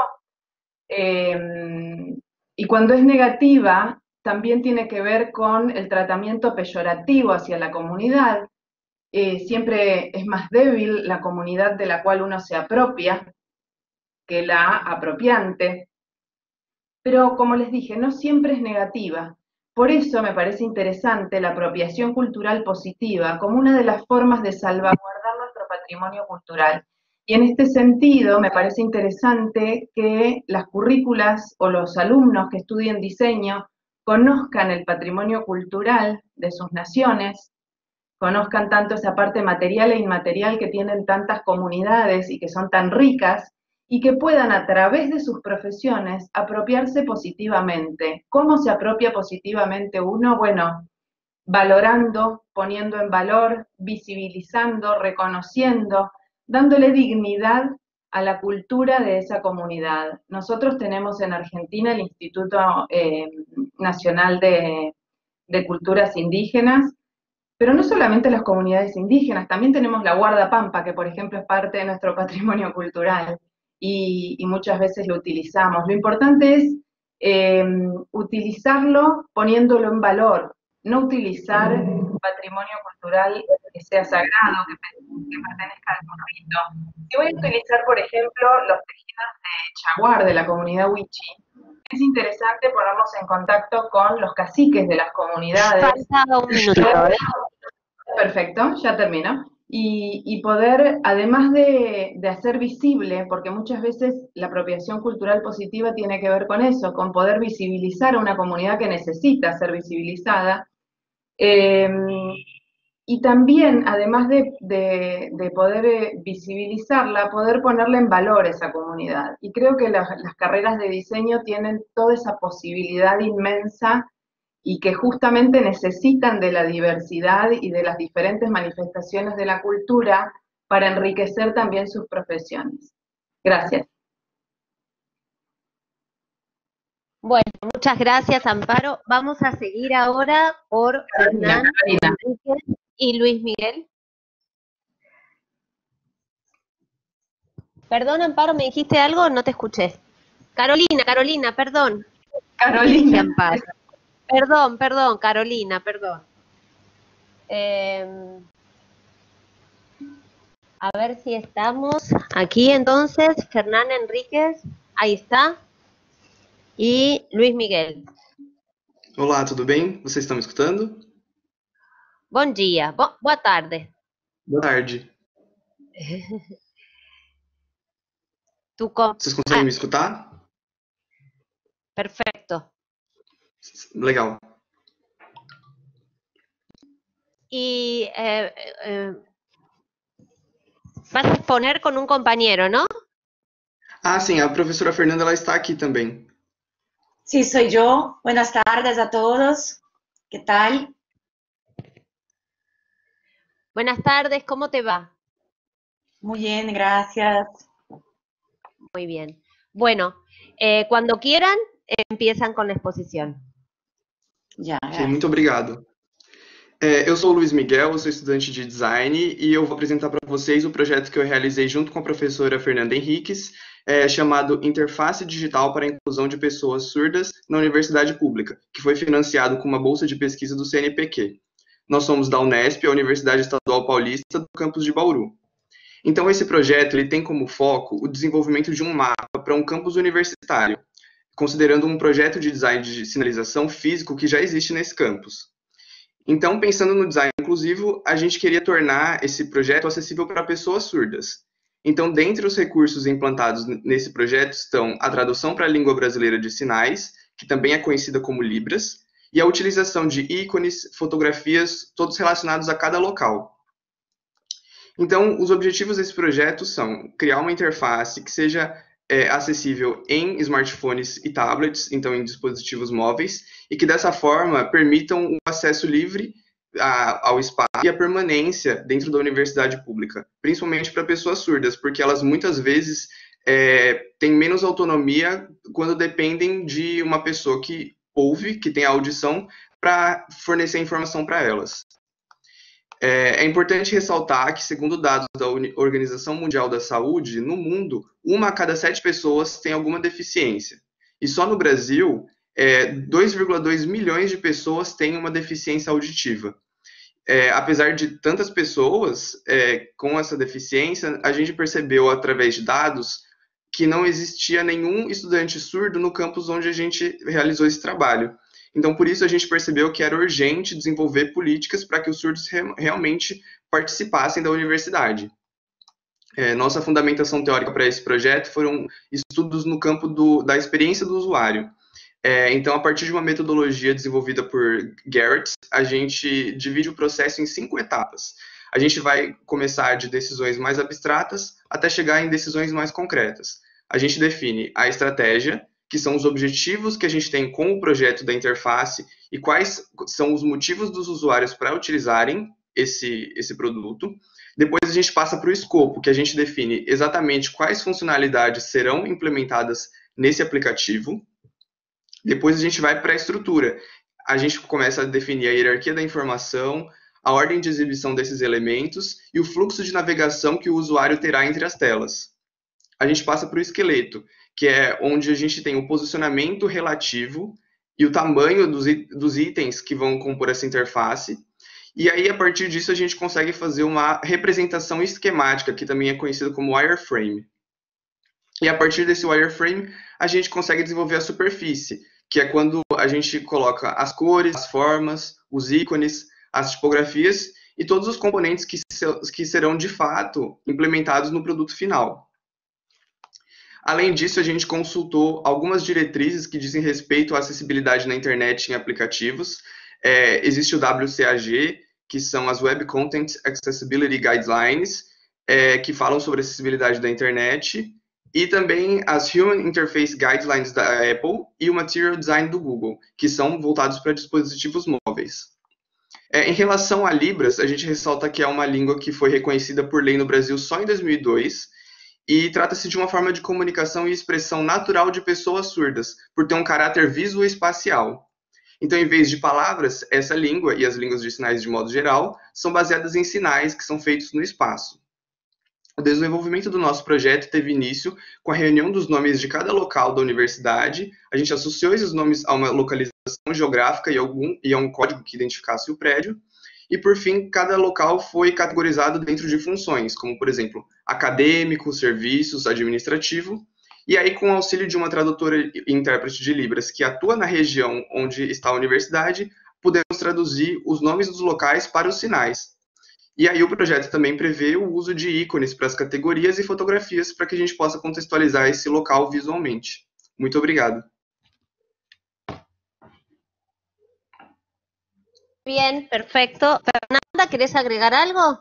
Eh, y cuando es negativa, también tiene que ver con el tratamiento peyorativo hacia la comunidad. Eh, siempre es más débil la comunidad de la cual uno se apropia que la apropiante. Pero como les dije, no siempre es negativa. Por eso me parece interesante la apropiación cultural positiva como una de las formas de salvaguardar nuestro patrimonio cultural. Y en este sentido me parece interesante que las currículas o los alumnos que estudien diseño conozcan el patrimonio cultural de sus naciones, conozcan tanto esa parte material e inmaterial que tienen tantas comunidades y que son tan ricas, y que puedan a través de sus profesiones apropiarse positivamente. ¿Cómo se apropia positivamente uno? Bueno, valorando, poniendo en valor, visibilizando, reconociendo, dándole dignidad a la cultura de esa comunidad. Nosotros tenemos en Argentina el Instituto eh, Nacional de, de Culturas Indígenas, pero no solamente las comunidades indígenas, también tenemos la Guarda Pampa, que por ejemplo es parte de nuestro patrimonio cultural. Y, y muchas veces lo utilizamos. Lo importante es eh, utilizarlo poniéndolo en valor, no utilizar patrimonio cultural que sea sagrado, que, que pertenezca al pueblito. Si voy a utilizar, por ejemplo, los tejidos de Chaguar, de la comunidad Wichi, es interesante ponernos en contacto con los caciques de las comunidades. Falta un minuto, ¿eh? Perfecto, ya termino. Y, y poder, además de, de hacer visible, porque muchas veces la apropiación cultural positiva tiene que ver con eso, con poder visibilizar a una comunidad que necesita ser visibilizada, eh, y también, además de, de, de poder visibilizarla, poder ponerle en valor esa comunidad. Y creo que las, las carreras de diseño tienen toda esa posibilidad inmensa y que justamente necesitan de la diversidad y de las diferentes manifestaciones de la cultura para enriquecer también sus profesiones. Gracias. Bueno, muchas gracias, Amparo. Vamos a seguir ahora por Hernán Enríquez y Luis Miguel. Perdón, Amparo, ¿me dijiste algo? No te escuché. Carolina, Carolina, perdón. Carolina. Amparo. Perdón, perdón, Carolina, perdón. Eh, a ver si estamos aquí entonces. Hernán Enríquez, ahí está. E Luiz Miguel. Olá, tudo bem? Vocês estão me escutando? Bom dia, Bo boa tarde. Boa tarde. Tu com... Vocês conseguem ah. me escutar? Perfecto. Legal. Y eh, eh, vas a exponer con un compañero, ¿no? Ah, sim, a professora Fernanda ela está aqui também. Sí, soy yo. Buenas tardes a todos. ¿Qué tal? Buenas tardes, ¿cómo te va? Muy bien, gracias. Muy bien. Bueno, eh, cuando quieran, eh, empiezan con la exposición. Já, Ok, muito obrigado. É, eu sou o Luiz Miguel, eu sou estudante de design e eu vou apresentar para vocês o projeto que eu realizei junto com a professora Fernanda Henriques é, chamado Interface Digital para a Inclusão de Pessoas Surdas na Universidade Pública, que foi financiado com uma bolsa de pesquisa do C N P Q. Nós somos da Unesp, a Universidade Estadual Paulista do campus de Bauru. Então, esse projeto ele tem como foco o desenvolvimento de um mapa para um campus universitário, considerando um projeto de design de sinalização físico que já existe nesse campus. Então, pensando no design inclusivo, a gente queria tornar esse projeto acessível para pessoas surdas. Então, dentre os recursos implantados nesse projeto estão a tradução para a língua brasileira de sinais, que também é conhecida como Libras, e a utilização de ícones, fotografias, todos relacionados a cada local. Então, os objetivos desse projeto são criar uma interface que seja é, acessível em smartphones e tablets, então em dispositivos móveis, e que dessa forma permitam o acesso livre a, ao espaço e a permanência dentro da universidade pública, principalmente para pessoas surdas, porque elas muitas vezes é, têm menos autonomia quando dependem de uma pessoa que ouve, que tem a audição, para fornecer informação para elas. É, é importante ressaltar que, segundo dados da Organização Mundial da Saúde, no mundo, uma a cada sete pessoas tem alguma deficiência. E só no Brasil, é, dois vírgula dois milhões de pessoas têm uma deficiência auditiva. É, apesar de tantas pessoas é, com essa deficiência, a gente percebeu, através de dados, que não existia nenhum estudante surdo no campus onde a gente realizou esse trabalho. Então, por isso, a gente percebeu que era urgente desenvolver políticas para que os surdos re realmente participassem da universidade. É, nossa fundamentação teórica para esse projeto foram estudos no campo do, da experiência do usuário. É, então, a partir de uma metodologia desenvolvida por Garrett, a gente divide o processo em cinco etapas. A gente vai começar de decisões mais abstratas até chegar em decisões mais concretas. A gente define a estratégia, que são os objetivos que a gente tem com o projeto da interface e quais são os motivos dos usuários para utilizarem esse, esse produto. Depois a gente passa para o escopo, que a gente define exatamente quais funcionalidades serão implementadas nesse aplicativo. Depois a gente vai para a estrutura. A gente começa a definir a hierarquia da informação, a ordem de exibição desses elementos e o fluxo de navegação que o usuário terá entre as telas. A gente passa para o esqueleto, que é onde a gente tem o posicionamento relativo e o tamanho dos, dos itens que vão compor essa interface. E aí, a partir disso, a gente consegue fazer uma representação esquemática, que também é conhecida como wireframe. E a partir desse wireframe, a gente consegue desenvolver a superfície, que é quando a gente coloca as cores, as formas, os ícones, as tipografias e todos os componentes que, que serão, de fato, implementados no produto final. Além disso, a gente consultou algumas diretrizes que dizem respeito à acessibilidade na internet em aplicativos. É, existe o W C A G, que são as Web Content Accessibility Guidelines, é, que falam sobre a acessibilidade da internet, e também as Human Interface Guidelines da Apple e o Material Design do Google, que são voltados para dispositivos móveis. É, em relação a Libras, a gente ressalta que é uma língua que foi reconhecida por lei no Brasil só em dois mil e dois, e trata-se de uma forma de comunicação e expressão natural de pessoas surdas, por ter um caráter visoespacial. Então, em vez de palavras, essa língua e as línguas de sinais de modo geral são baseadas em sinais que são feitos no espaço. O desenvolvimento do nosso projeto teve início com a reunião dos nomes de cada local da universidade. A gente associou esses nomes a uma localização geográfica e, algum, e a um código que identificasse o prédio. E, por fim, cada local foi categorizado dentro de funções, como, por exemplo, acadêmico, serviços, administrativo. E aí, com o auxílio de uma tradutora e intérprete de Libras que atua na região onde está a universidade, pudemos traduzir os nomes dos locais para os sinais. E aí o projeto também prevê o uso de ícones para as categorias e fotografias para que a gente possa contextualizar esse local visualmente. Muito obrigado. Bien, perfecto. Fernanda, ¿querés agregar algo?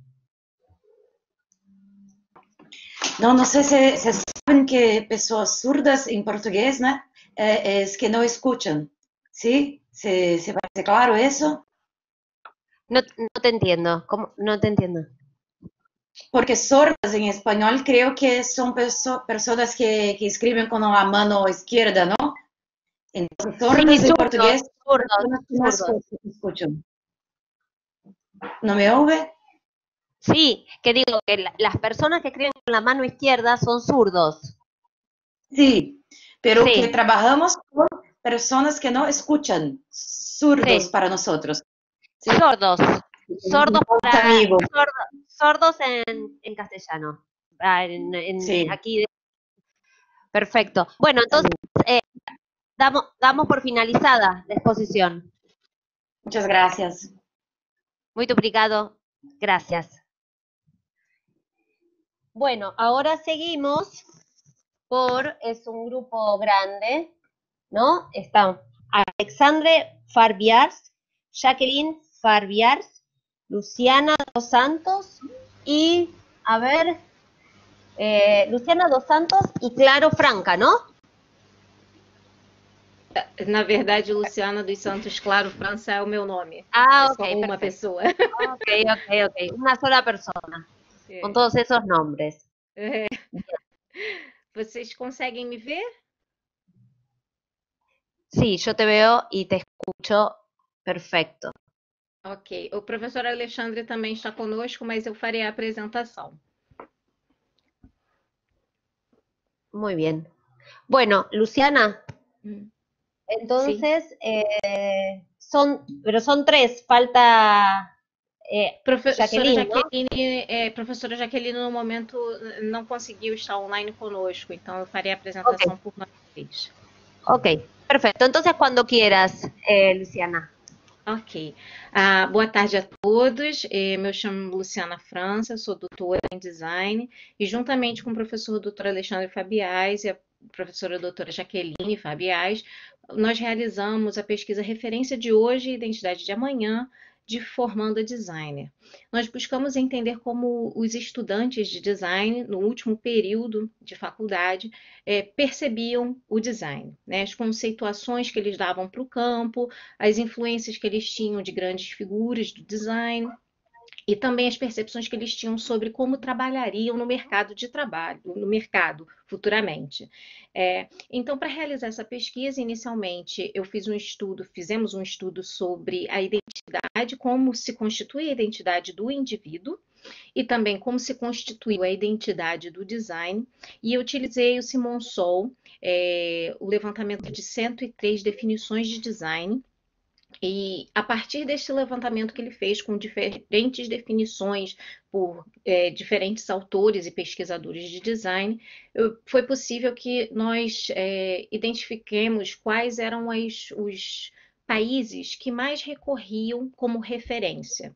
No, no sé si, si saben que pessoas surdas en portugués, ¿no? Eh, es que no escuchan, ¿sí? ¿Se, se parece claro eso? No, no te entiendo. ¿Cómo? No te entiendo. Porque sordas en español creo que son perso personas que, que escriben con la mano izquierda, ¿no? Entonces, sordas Sí, en zurdos, portugués zurdos, son más zurdos. que escuchan. ¿No me oye? Sí, que digo que la- las personas que escriben con la mano izquierda son zurdos. Sí, pero Sí. que trabajamos con personas que no escuchan, sordos Sí. para nosotros. ¿sí? Sordos. Sordos, Un para, amigo. sordo- sordos en, en castellano. Ah, en- en- Sí. aquí. Perfecto. Bueno, entonces eh, damos, damos por finalizada la exposición. Muchas gracias. Muy obrigado. Gracias. Bueno, ahora seguimos por, es un grupo grande, ¿no? Están Alexandre Farbiars, Jacqueline Farbiars, Luciana Dos Santos y, a ver, eh, Luciana Dos Santos y Claro Franca, ¿no? Na verdade, Luciana dos Santos Claro França é o meu nome. Ah, é ok, só uma perfecto. pessoa. Ok, ok, ok. Una sola persona, É. con todos esos nombres. É. Vocês conseguem me ver? Sí, yo te veo y te escucho perfecto. Ok. O professor Alexandre também está conosco, mas eu farei a apresentação. Muy bien. Bueno, Luciana, Hum. entonces eh, son, pero son tres, falta eh, Professora Jacqueline, ¿no? Jaqueline, é, professora Jaqueline, no momento, não conseguiu estar online conosco, então eu farei a apresentação Ok. por nós três. Ok, perfecto. Entonces, cuando quieras, eh, Luciana. Ok. Ah, boa tarde a todos. Eh, me chamo Luciana França, sou doutora em design e juntamente com o professor doutor Alexandre Fabiais e a professora doutora Jaqueline Fabiais, nós realizamos a pesquisa Referência de Hoje e Identidade de Amanhã, de Formanda Designer. Nós buscamos entender como os estudantes de design, no último período de faculdade, eh, percebiam o design, né? As conceituações que eles davam para o campo, as influências que eles tinham de grandes figuras do design e também as percepções que eles tinham sobre como trabalhariam no mercado de trabalho, no mercado futuramente. É, então, para realizar essa pesquisa, inicialmente eu fiz um estudo, fizemos um estudo sobre a identidade, como se constitui a identidade do indivíduo e também como se constituiu a identidade do design, e eu utilizei o Simonsol, é, o levantamento de cento e três definições de design. E a partir deste levantamento que ele fez com diferentes definições por é, diferentes autores e pesquisadores de design, eu, foi possível que nós é, identifiquemos quais eram as, os países que mais recorriam como referência.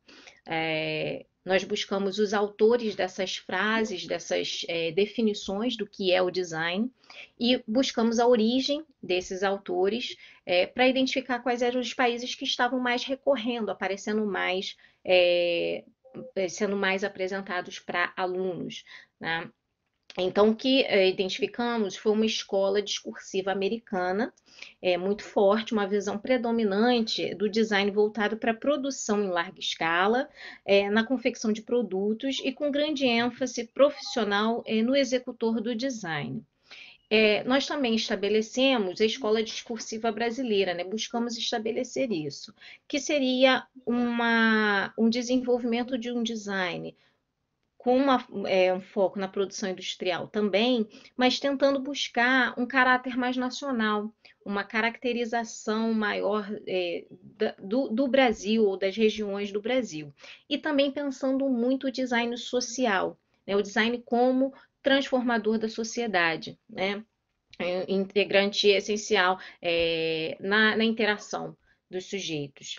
É, nós buscamos os autores dessas frases, dessas é, definições do que é o design e buscamos a origem desses autores é, para identificar quais eram os países que estavam mais recorrendo, aparecendo mais, é, sendo mais apresentados para alunos, né? Então, o que é, identificamos foi uma escola discursiva americana, é, muito forte, uma visão predominante do design voltado para a produção em larga escala, é, na confecção de produtos e com grande ênfase profissional é, no executor do design. É, nós também estabelecemos a escola discursiva brasileira, né? Buscamos estabelecer isso, que seria uma, um desenvolvimento de um design com uma, é, um foco na produção industrial também, mas tentando buscar um caráter mais nacional, uma caracterização maior é, do, do Brasil ou das regiões do Brasil. E também pensando muito o design social, né? O design como transformador da sociedade, né? É, integrante essencial é, na, na interação dos sujeitos.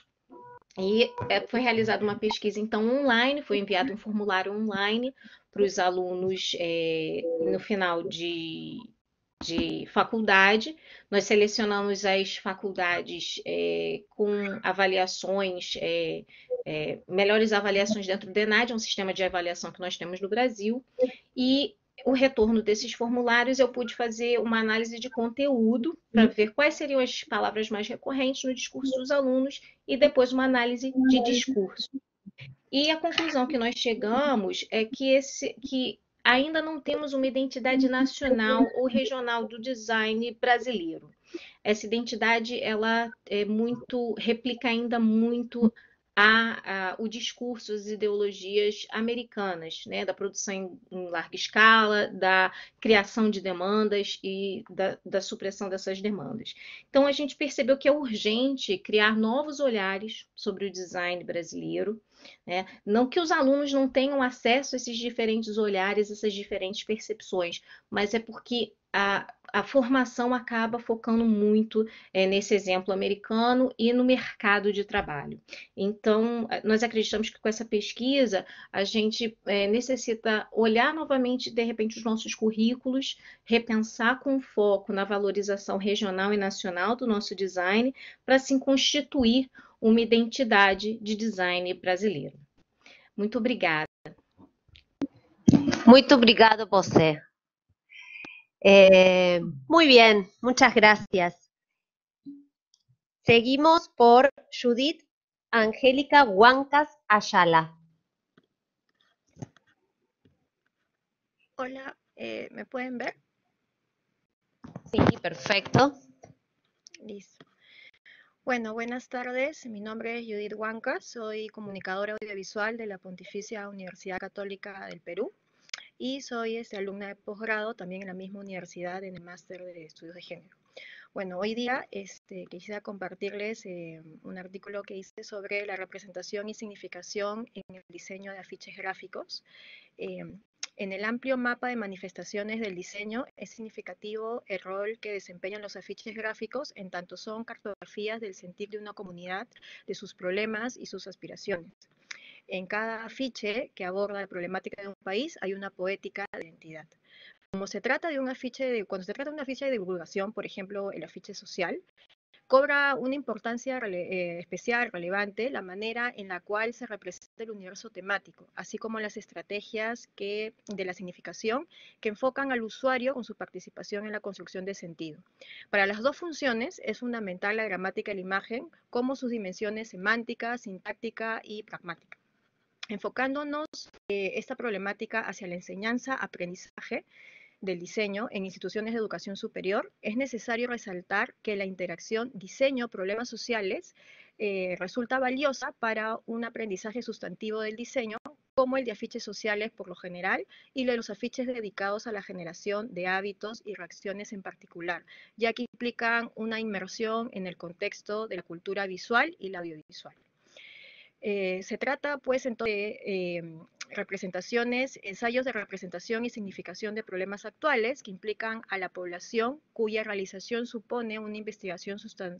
E é, foi realizada uma pesquisa, então, online, foi enviado um formulário online para os alunos é, no final de, de faculdade. Nós selecionamos as faculdades é, com avaliações, é, é, melhores avaliações dentro do ENAD, é um sistema de avaliação que nós temos no Brasil, e o retorno desses formulários, eu pude fazer uma análise de conteúdo para ver quais seriam as palavras mais recorrentes no discurso dos alunos e depois uma análise de discurso. E a conclusão que nós chegamos é que, esse, que ainda não temos uma identidade nacional ou regional do design brasileiro. Essa identidade, ela é muito, replica ainda muito a, a, o discurso, as ideologias americanas, né, da produção em, em larga escala, da criação de demandas e da, da supressão dessas demandas. Então, a gente percebeu que é urgente criar novos olhares sobre o design brasileiro, né? Não que os alunos não tenham acesso a esses diferentes olhares, essas diferentes percepções, mas é porque a, a formação acaba focando muito é, nesse exemplo americano e no mercado de trabalho. Então, nós acreditamos que com essa pesquisa a gente é, necessita olhar novamente, de repente, os nossos currículos, repensar com foco na valorização regional e nacional do nosso design, para assim constituir uma identidade de design brasileiro. Muito obrigada. Muito obrigado você. Eh, muy bien, muchas gracias. Seguimos por Judith Angélica Huancas Ayala. Hola, eh, ¿me pueden ver? Sí, perfecto. Listo. Bueno, buenas tardes. Mi nombre es Judith Huancas, soy comunicadora audiovisual de la Pontificia Universidad Católica del Perú y soy este, alumna de posgrado también en la misma universidad en el máster de estudios de género. Bueno, hoy día este, quisiera compartirles eh, un artículo que hice sobre la representación y significación en el diseño de afiches gráficos. Eh, en el amplio mapa de manifestaciones del diseño es significativo el rol que desempeñan los afiches gráficos en tanto son cartografías del sentir de una comunidad, de sus problemas y sus aspiraciones. En cada afiche que aborda la problemática de un país hay una poética de identidad. Como se trata de un afiche de, cuando se trata de una afiche de divulgación, por ejemplo, el afiche social, cobra una importancia rele, eh, especial, relevante, la manera en la cual se representa el universo temático, así como las estrategias que, de la significación que enfocan al usuario con su participación en la construcción de sentido. Para las dos funciones es fundamental la gramática de la imagen como sus dimensiones semántica, sintáctica y pragmática. Enfocándonos eh, esta problemática hacia la enseñanza, aprendizaje, del diseño en instituciones de educación superior, es necesario resaltar que la interacción diseño-problemas sociales eh, resulta valiosa para un aprendizaje sustantivo del diseño, como el de afiches sociales por lo general y de los afiches dedicados a la generación de hábitos y reacciones en particular, ya que implican una inmersión en el contexto de la cultura visual y la audiovisual. Eh, se trata, pues, entonces, de eh, representaciones, ensayos de representación y significación de problemas actuales que implican a la población, cuya realización supone una investigación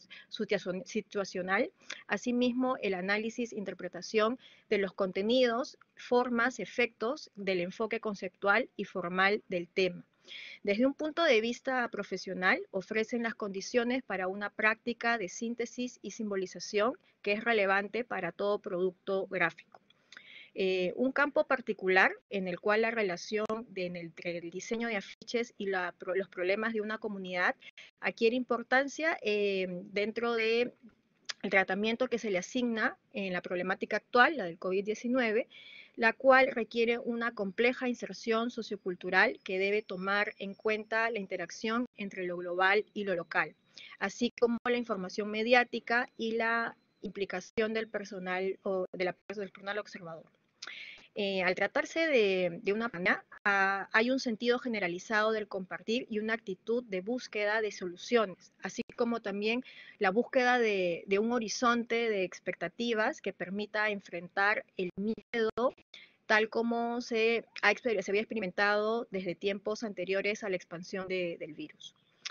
situacional, asimismo el análisis, interpretación de los contenidos, formas, efectos del enfoque conceptual y formal del tema. Desde un punto de vista profesional, ofrecen las condiciones para una práctica de síntesis y simbolización que es relevante para todo producto gráfico. Eh, un campo particular en el cual la relación de, en el, entre el diseño de afiches y la, los problemas de una comunidad adquiere importancia eh, dentro del tratamiento que se le asigna en la problemática actual, la del COVID diecinueve, la cual requiere una compleja inserción sociocultural que debe tomar en cuenta la interacción entre lo global y lo local, así como la información mediática y la implicación del personal o de la, del personal observador. Eh, al tratarse de, de una pandemia, uh, hay un sentido generalizado del compartir y una actitud de búsqueda de soluciones, así como también la búsqueda de, de un horizonte de expectativas que permita enfrentar el miedo tal como se, ha, se había experimentado desde tiempos anteriores a la expansión de, del virus.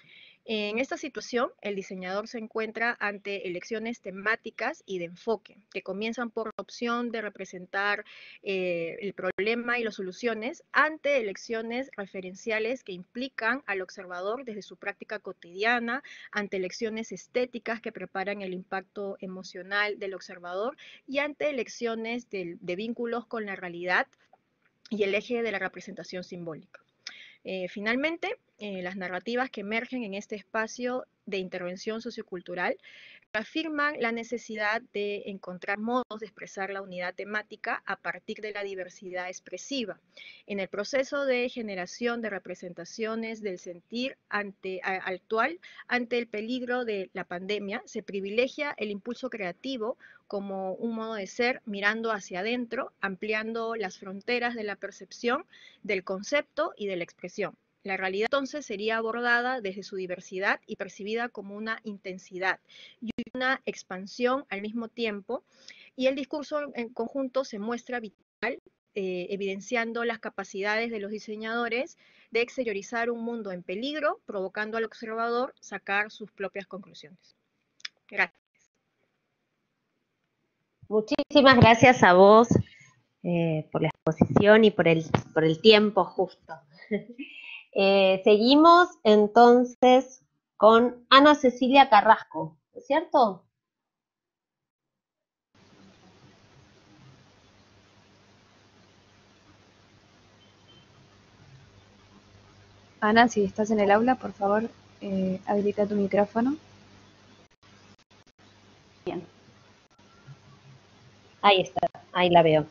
En esta situación, el diseñador se encuentra ante elecciones temáticas y de enfoque, que comienzan por la opción de representar eh, el problema y las soluciones ante elecciones referenciales que implican al observador desde su práctica cotidiana, ante elecciones estéticas que preparan el impacto emocional del observador y ante elecciones de, de vínculos con la realidad y el eje de la representación simbólica. Eh, finalmente, eh, las narrativas que emergen en este espacio de intervención sociocultural, afirman la necesidad de encontrar modos de expresar la unidad temática a partir de la diversidad expresiva. En el proceso de generación de representaciones del sentir ante, a, actual ante el peligro de la pandemia, se privilegia el impulso creativo como un modo de ser mirando hacia adentro, ampliando las fronteras de la percepción, del concepto y de la expresión. La realidad entonces sería abordada desde su diversidad y percibida como una intensidad y una expansión al mismo tiempo, y el discurso en conjunto se muestra vital, eh, evidenciando las capacidades de los diseñadores de exteriorizar un mundo en peligro, provocando al observador sacar sus propias conclusiones. Gracias. Muchísimas gracias a vos eh, por la exposición y por el, por el tiempo justo. Eh, seguimos entonces con Ana Cecilia Carrasco, ¿no es cierto? Ana, si estás en el aula, por favor, eh, habilita tu micrófono. Bien. Ahí está, ahí la veo.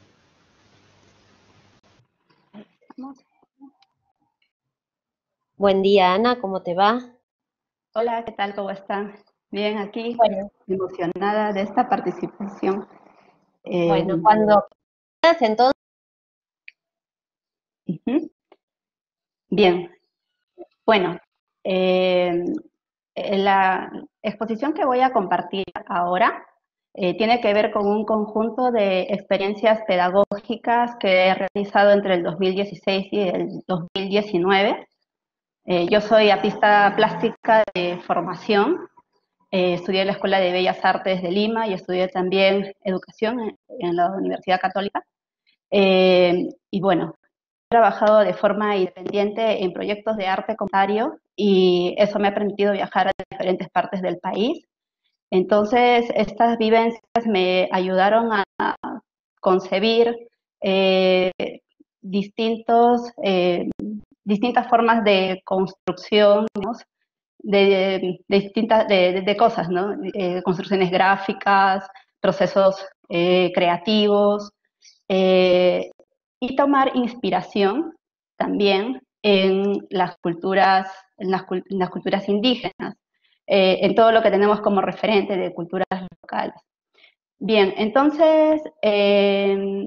Buen día, Ana, ¿cómo te va? Hola, ¿qué tal? ¿Cómo están? Bien, aquí, bueno. emocionada de esta participación. Eh, bueno, cuando quieras, entonces. Uh-huh. Bien, bueno, eh, la exposición que voy a compartir ahora eh, tiene que ver con un conjunto de experiencias pedagógicas que he realizado entre el dos mil dieciséis y el dos mil diecinueve. Eh, yo soy artista plástica de formación, eh, estudié en la Escuela de Bellas Artes de Lima y estudié también educación en, en la Universidad Católica. Eh, y bueno, he trabajado de forma independiente en proyectos de arte comunitario y eso me ha permitido viajar a diferentes partes del país. Entonces, estas vivencias me ayudaron a concebir eh, distintos... Eh, distintas formas de construcción, ¿no? de, de distintas de, de cosas, ¿no? Eh, construcciones gráficas, procesos eh, creativos, eh, y tomar inspiración también en las culturas, en las, en las culturas indígenas, eh, en todo lo que tenemos como referente de culturas locales. Bien, entonces, eh,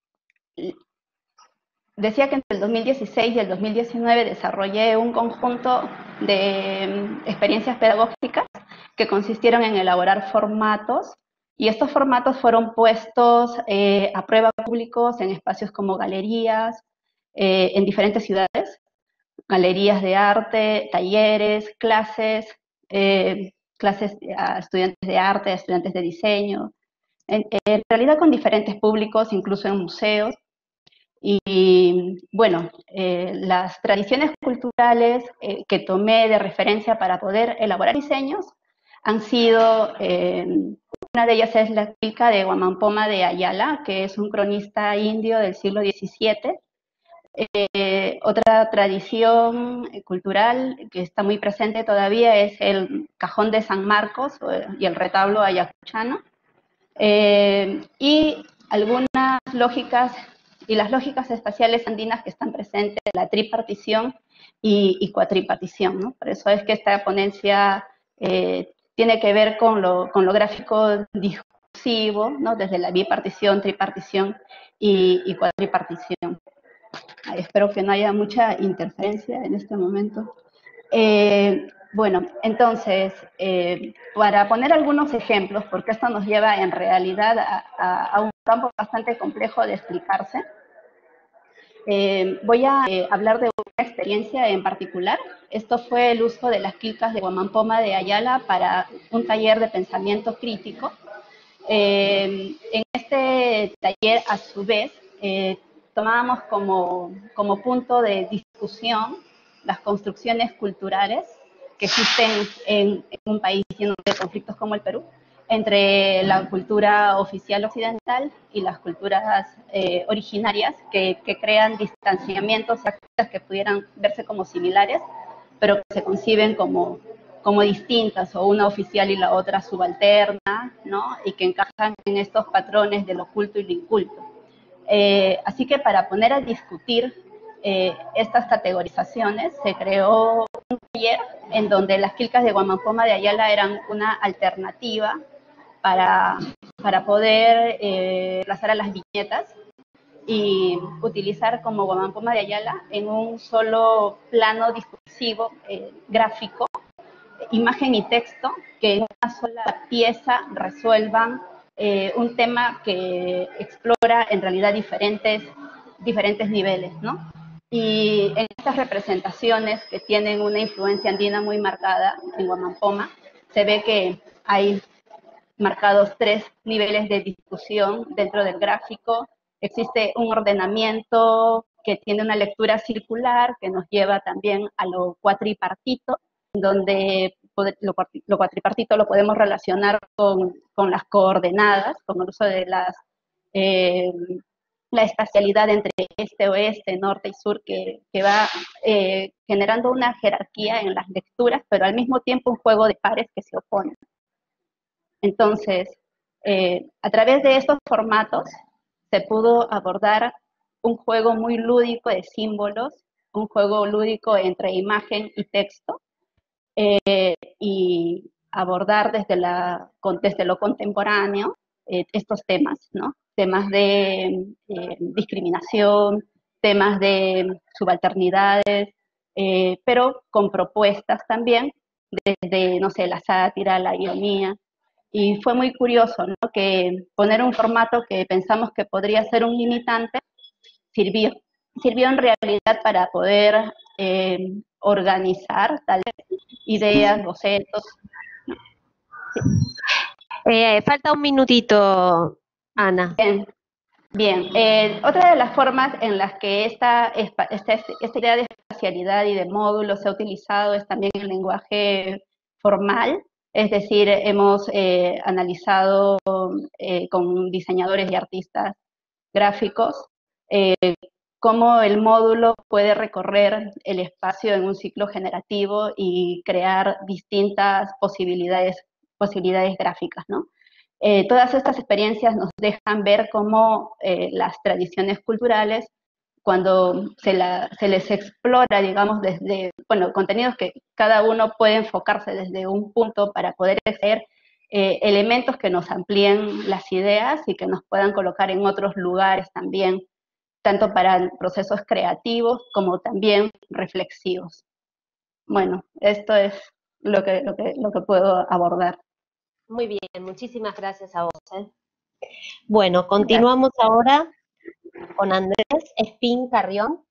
decía que entre el dos mil dieciséis y el dos mil diecinueve desarrollé un conjunto de experiencias pedagógicas que consistieron en elaborar formatos, y estos formatos fueron puestos eh, a prueba públicos en espacios como galerías, eh, en diferentes ciudades, galerías de arte, talleres, clases, eh, clases a estudiantes de arte, a estudiantes de diseño, en, en realidad con diferentes públicos, incluso en museos. Y bueno, eh, las tradiciones culturales eh, que tomé de referencia para poder elaborar diseños han sido, eh, una de ellas es la Quilca de Guamampoma de Ayala, que es un cronista indio del siglo diecisiete. Eh, otra tradición cultural que está muy presente todavía es el cajón de San Marcos y el retablo ayacuchano. Eh, y algunas lógicas y las lógicas espaciales andinas que están presentes en la tripartición y, y cuatripartición, ¿no? Por eso es que esta ponencia eh, tiene que ver con lo, con lo gráfico discursivo, ¿no? Desde la bipartición, tripartición y, y cuatripartición. Ay, espero que no haya mucha interferencia en este momento. Eh, bueno, entonces, eh, para poner algunos ejemplos, porque esto nos lleva en realidad a, a, a un campo bastante complejo de explicarse, eh, voy a eh, hablar de una experiencia en particular. Esto fue el uso de las quilcas de Guamampoma de Ayala para un taller de pensamiento crítico. Eh, en este taller, a su vez, eh, tomábamos como, como punto de discusión las construcciones culturales que existen en, en un país lleno de conflictos como el Perú, entre la cultura oficial occidental y las culturas eh, originarias que, que crean distanciamientos que pudieran verse como similares, pero que se conciben como, como distintas, o una oficial y la otra subalterna, ¿no? Y que encajan en estos patrones de lo oculto y lo inculto. Eh, así que para poner a discutir eh, estas categorizaciones, se creó un taller en donde las quilcas de Guamampoma de Ayala eran una alternativa para, para poder eh, trazar a las viñetas y utilizar como Guamampoma de Ayala en un solo plano discursivo, eh, gráfico, imagen y texto, que en una sola pieza resuelvan eh, un tema que explora en realidad diferentes, diferentes niveles, ¿no? Y en estas representaciones que tienen una influencia andina muy marcada en Guamampoma, se ve que hay marcados tres niveles de discusión dentro del gráfico. Existe un ordenamiento que tiene una lectura circular que nos lleva también a lo cuatripartito, donde lo, lo cuatripartito lo podemos relacionar con, con las coordenadas, con el uso de las, eh, la espacialidad entre este, oeste, norte y sur, que, que va eh, generando una jerarquía en las lecturas, pero al mismo tiempo un juego de pares que se oponen. Entonces, eh, a través de estos formatos se pudo abordar un juego muy lúdico de símbolos, un juego lúdico entre imagen y texto, eh, y abordar desde, la, desde lo contemporáneo eh, estos temas, ¿no? Temas de eh, discriminación, temas de subalternidades, eh, pero con propuestas también desde, no sé, la sátira, la ironía. Y fue muy curioso, ¿no? Que poner un formato que pensamos que podría ser un limitante sirvió, sirvió en realidad para poder eh, organizar tal vez ideas, bocetos. Sí. Eh, falta un minutito, Ana. Bien, bien. Eh, otra de las formas en las que esta, esta, esta idea de espacialidad y de módulo se ha utilizado es también el lenguaje formal. Es decir, hemos eh, analizado eh, con diseñadores y artistas gráficos eh, cómo el módulo puede recorrer el espacio en un ciclo generativo y crear distintas posibilidades, posibilidades gráficas, ¿no? Eh, todas estas experiencias nos dejan ver cómo eh, las tradiciones culturales, cuando se, la, se les explora, digamos, desde, bueno, contenidos que cada uno puede enfocarse desde un punto para poder hacer eh, elementos que nos amplíen las ideas y que nos puedan colocar en otros lugares también, tanto para procesos creativos como también reflexivos. Bueno, esto es lo que, lo que, lo que puedo abordar. Muy bien, muchísimas gracias a vos. ¿eh? Bueno, continuamos gracias. ahora con Andrés Espín Carrión.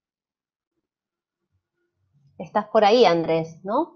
Estás por ahí, Andrés, ¿no?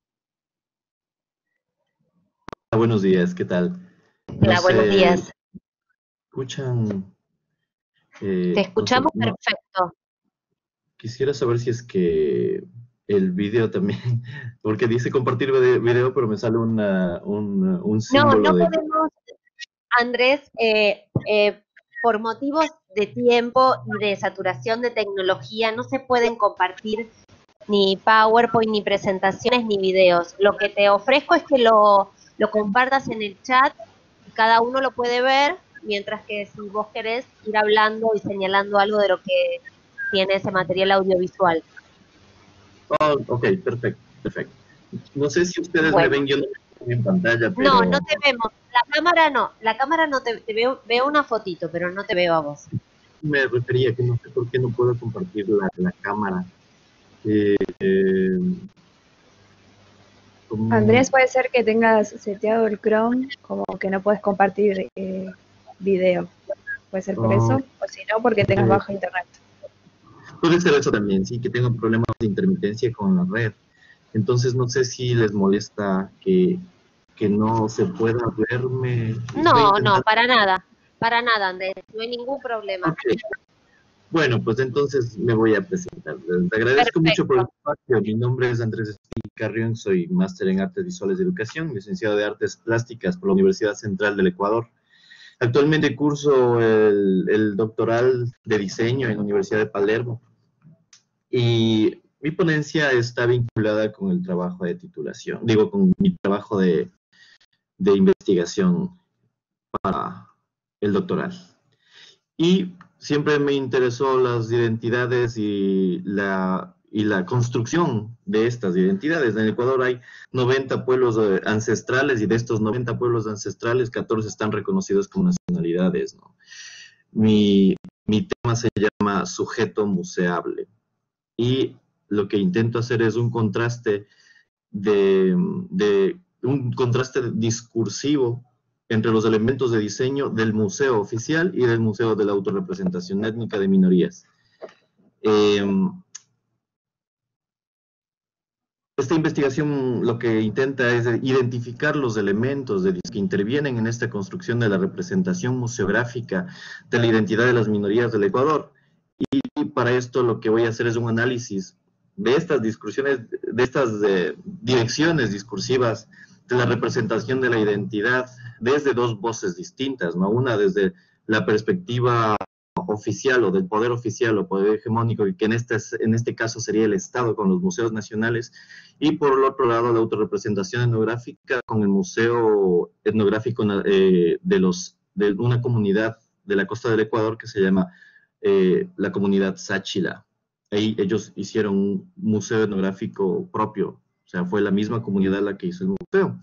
Hola, buenos días, ¿qué tal? No Hola, sé, buenos días. ¿Escuchan? Eh, Te escuchamos no sé, perfecto. No, quisiera saber si es que el video también, porque dice compartir video, pero me sale una, un, un símbolo No, no de... podemos, Andrés, eh, eh, por motivos de tiempo y de saturación de tecnología, no se pueden compartir ni PowerPoint, ni presentaciones, ni videos. Lo que te ofrezco es que lo, lo compartas en el chat, y cada uno lo puede ver, mientras que si vos querés ir hablando y señalando algo de lo que tiene ese material audiovisual. Oh, ok, perfecto, perfecto. No sé si ustedes bueno. me ven, yo no me veo en pantalla, pero... No, no te vemos. La cámara no, la cámara no te, te veo, veo una fotito, pero no te veo a vos. Me refería que no sé por qué no puedo compartir la, la cámara. Eh, eh, como... Andrés, puede ser que tengas seteado el Chrome como que no puedes compartir eh, video. Puede ser por oh, eso, o si no, porque tengas eh, bajo internet. Puede ser eso también, sí, que tengo problemas de intermitencia con la red. Entonces no sé si les molesta que, que no se pueda verme. No, no, para nada, para nada, Andrés, no hay ningún problema. Okay. Bueno, pues entonces me voy a presentar. Les agradezco Perfecto. mucho por el espacio. Mi nombre es Andrés Espín Carrión, soy máster en Artes Visuales de Educación, licenciado de Artes Plásticas por la Universidad Central del Ecuador. Actualmente curso el, el doctoral de diseño en la Universidad de Palermo. Y mi ponencia está vinculada con el trabajo de titulación, digo, con mi trabajo de, de investigación para el doctoral. Y siempre me interesó las identidades y la, y la construcción de estas identidades. En Ecuador hay noventa pueblos ancestrales y de estos noventa pueblos ancestrales, catorce están reconocidos como nacionalidades, ¿no? Mi, mi tema se llama sujeto museable y lo que intento hacer es un contraste de, de un contraste discursivo entre los elementos de diseño del museo oficial y del museo de la autorrepresentación étnica de minorías. Eh, esta investigación lo que intenta es identificar los elementos de, que intervienen en esta construcción de la representación museográfica de la identidad de las minorías del Ecuador. Y para esto lo que voy a hacer es un análisis de estas discusiones, de estas eh, direcciones discursivas de la representación de la identidad desde dos voces distintas, ¿no? Una desde la perspectiva oficial o del poder oficial o poder hegemónico, que en este, en este caso sería el Estado con los museos nacionales, y por el otro lado la autorrepresentación etnográfica con el museo etnográfico eh, de, los, de una comunidad de la costa del Ecuador que se llama eh, la comunidad Sáchila. Ahí ellos hicieron un museo etnográfico propio, o sea, fue la misma comunidad la que hizo el museo.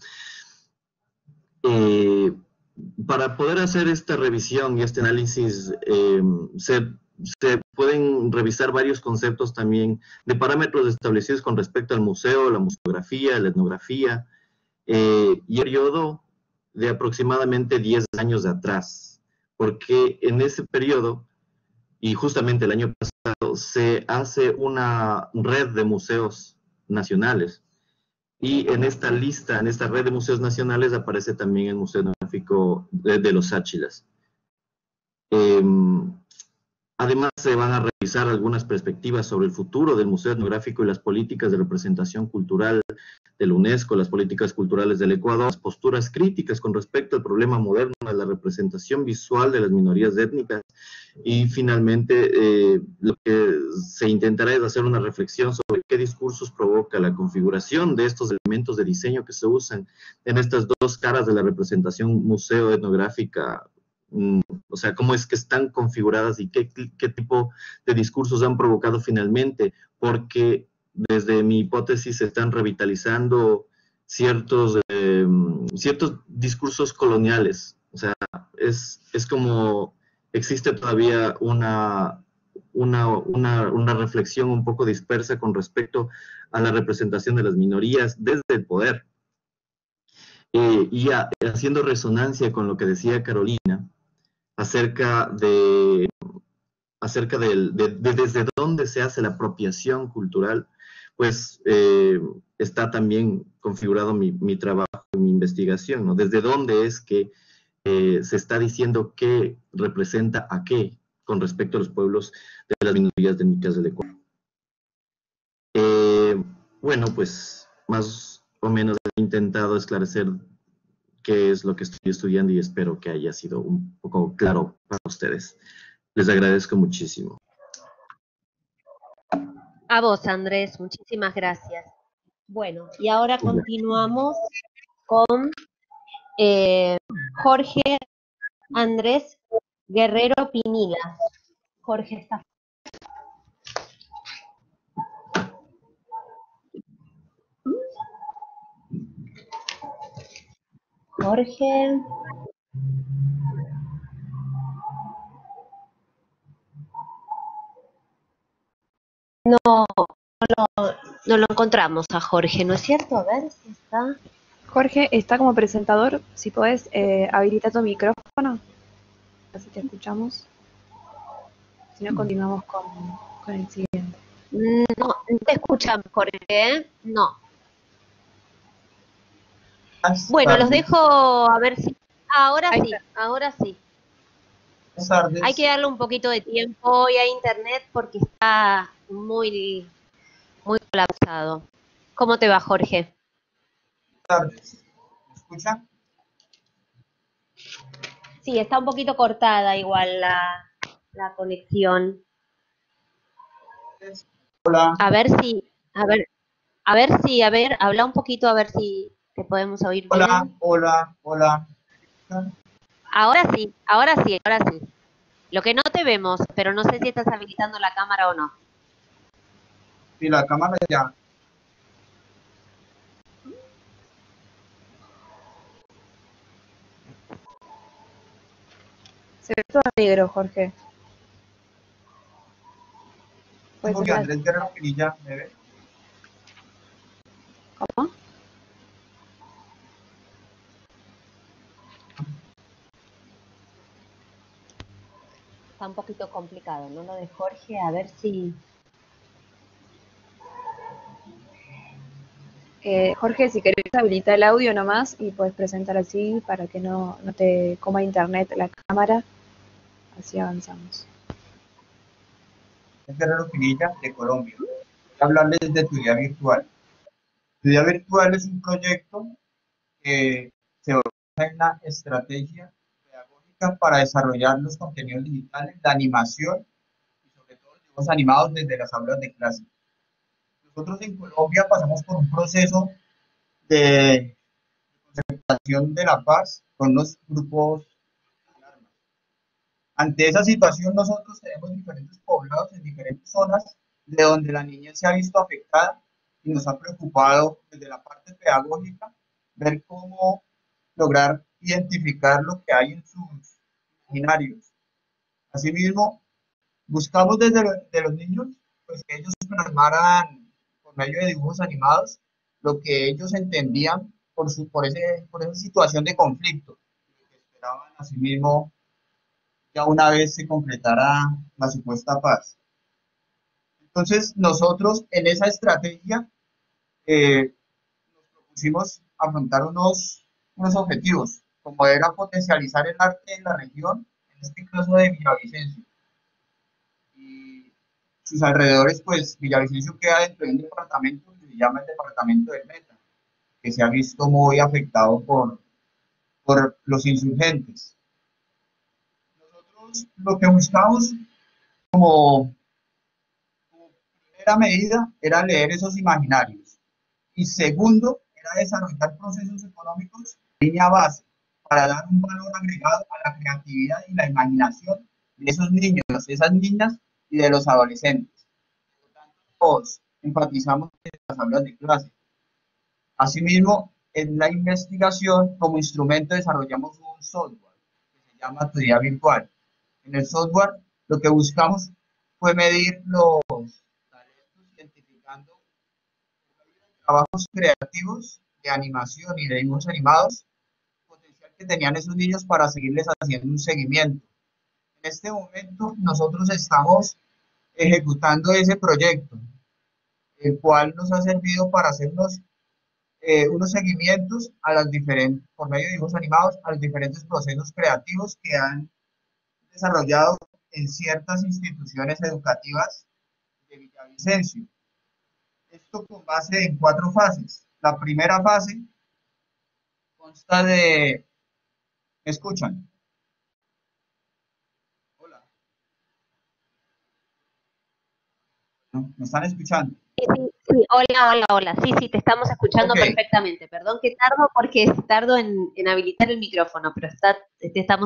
Eh, para poder hacer esta revisión y este análisis, eh, se, se pueden revisar varios conceptos también de parámetros establecidos con respecto al museo, la museografía, la etnografía, eh, y el periodo de aproximadamente diez años de atrás, porque en ese periodo, y justamente el año pasado, se hace una red de museos nacionales. Y en esta lista, en esta red de museos nacionales, aparece también el Museo Etnográfico de, de los Sáchilas. Eh, además, se van a revisar algunas perspectivas sobre el futuro del Museo Etnográfico y las políticas de representación cultural de la UNESCO, las políticas culturales del Ecuador, las posturas críticas con respecto al problema moderno de la representación visual de las minorías étnicas. Y finalmente, eh, lo que se intentará es hacer una reflexión sobre qué discursos provoca la configuración de estos elementos de diseño que se usan en estas dos caras de la representación museo-etnográfica, mm, o sea, cómo es que están configuradas y qué, qué tipo de discursos han provocado finalmente, porque desde mi hipótesis se están revitalizando ciertos, eh, ciertos discursos coloniales, o sea, es, es como existe todavía una, una, una, una reflexión un poco dispersa con respecto a la representación de las minorías desde el poder. Eh, y a, haciendo resonancia con lo que decía Carolina acerca de, acerca de, de, de desde dónde se hace la apropiación cultural, pues eh, está también configurado mi, mi trabajo, mi investigación, ¿no? Desde dónde es que Eh, se está diciendo qué representa a qué con respecto a los pueblos de las minorías étnicas del Ecuador. Eh, bueno, pues más o menos he intentado esclarecer qué es lo que estoy estudiando y espero que haya sido un poco claro para ustedes. Les agradezco muchísimo. A vos, Andrés, muchísimas gracias. Bueno, y ahora continuamos con Eh, Jorge Andrés Guerrero Pinila. Jorge está. Jorge. No, no lo, no lo encontramos a Jorge, ¿no es cierto? A ver si está. Jorge está como presentador, si puedes eh, habilitar tu micrófono, así te escuchamos. Si no, continuamos con, con el siguiente. No, no te escuchamos, Jorge, ¿eh? No. Bueno, los dejo a ver si... Ahora sí, ahora sí. Buenas tardes. Hay que darle un poquito de tiempo hoy a internet porque está muy, muy colapsado. ¿Cómo te va, Jorge? Tardes. ¿Me escuchan? Sí, está un poquito cortada igual la, la conexión. Hola. A ver si... A ver, a ver si, a ver, habla un poquito a ver si te podemos oír Hola, bien. hola, hola. Ahora sí, ahora sí, ahora sí. Lo que no te vemos, pero no sé si estás habilitando la cámara o no. Sí, la cámara ya. Se ve todo negro, Jorge. Puede Porque ser la- Andrés Guerrero Pinilla, ¿me ve? ¿Cómo? Está un poquito complicado, ¿no? Lo de Jorge, a ver si... Eh, Jorge, si querés habilitar el audio nomás y puedes presentar así para que no, no te coma internet la cámara. Así avanzamos. Andrés Guerrero Pinilla, de Colombia. Voy a hablarles de Tu Día Virtual. Tu Día Virtual es un proyecto que se basa en la estrategia pedagógica para desarrollar los contenidos digitales, la animación y sobre todo los dibujos animados desde las aulas de clase. Nosotros en Colombia pasamos por un proceso de concertación de la paz con los grupos. Ante esa situación, nosotros tenemos diferentes poblados en diferentes zonas de donde la niñez se ha visto afectada y nos ha preocupado desde la parte pedagógica ver cómo lograr identificar lo que hay en sus imaginarios. Asimismo, buscamos desde lo- de los niños pues, que ellos plasmaran por medio de dibujos animados lo que ellos entendían por, su, por, ese, por esa situación de conflicto. Esperaban asimismo ya una vez se completara la supuesta paz. Entonces, nosotros en esa estrategia eh, nos propusimos afrontar unos, unos objetivos, como era potencializar el arte en la región, en este caso de Villavicencio. Y sus alrededores, pues Villavicencio queda dentro de un departamento que se llama el departamento del Meta, que se ha visto muy afectado por, por los insurgentes. Nosotros lo que buscamos como primera medida era leer esos imaginarios y segundo era desarrollar procesos económicos de línea base para dar un valor agregado a la creatividad y la imaginación de esos niños, de esas niñas y de los adolescentes. Por lo tanto, todos enfatizamos en las aulas de clase. Asimismo, en la investigación como instrumento desarrollamos un software que se llama Tu Día Virtual. En el software lo que buscamos fue medir los identificando trabajos creativos de animación y de dibujos animados, potencial que tenían esos niños para seguirles haciendo un seguimiento. En este momento nosotros estamos ejecutando ese proyecto, el cual nos ha servido para hacernos eh, unos seguimientos a las diferentes, por medio de dibujos animados, a los diferentes procesos creativos que han desarrollado en ciertas instituciones educativas de Villavicencio. Esto con base en cuatro fases. La primera fase consta de... ¿Me escuchan? Hola. ¿No? ¿Me están escuchando? Sí, sí, sí, hola, hola, hola. Sí, sí, te estamos escuchando Ok. perfectamente. Perdón que tardo porque tardo en, en habilitar el micrófono, pero está, te estamos...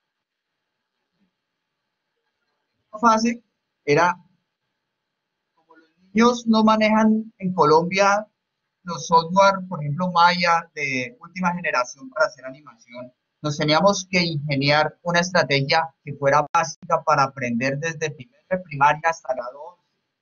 La fase era, ellos no manejan en Colombia los software, por ejemplo, Maya de última generación para hacer animación. Nos teníamos que ingeniar una estrategia que fuera básica para aprender desde primera primaria hasta grado once.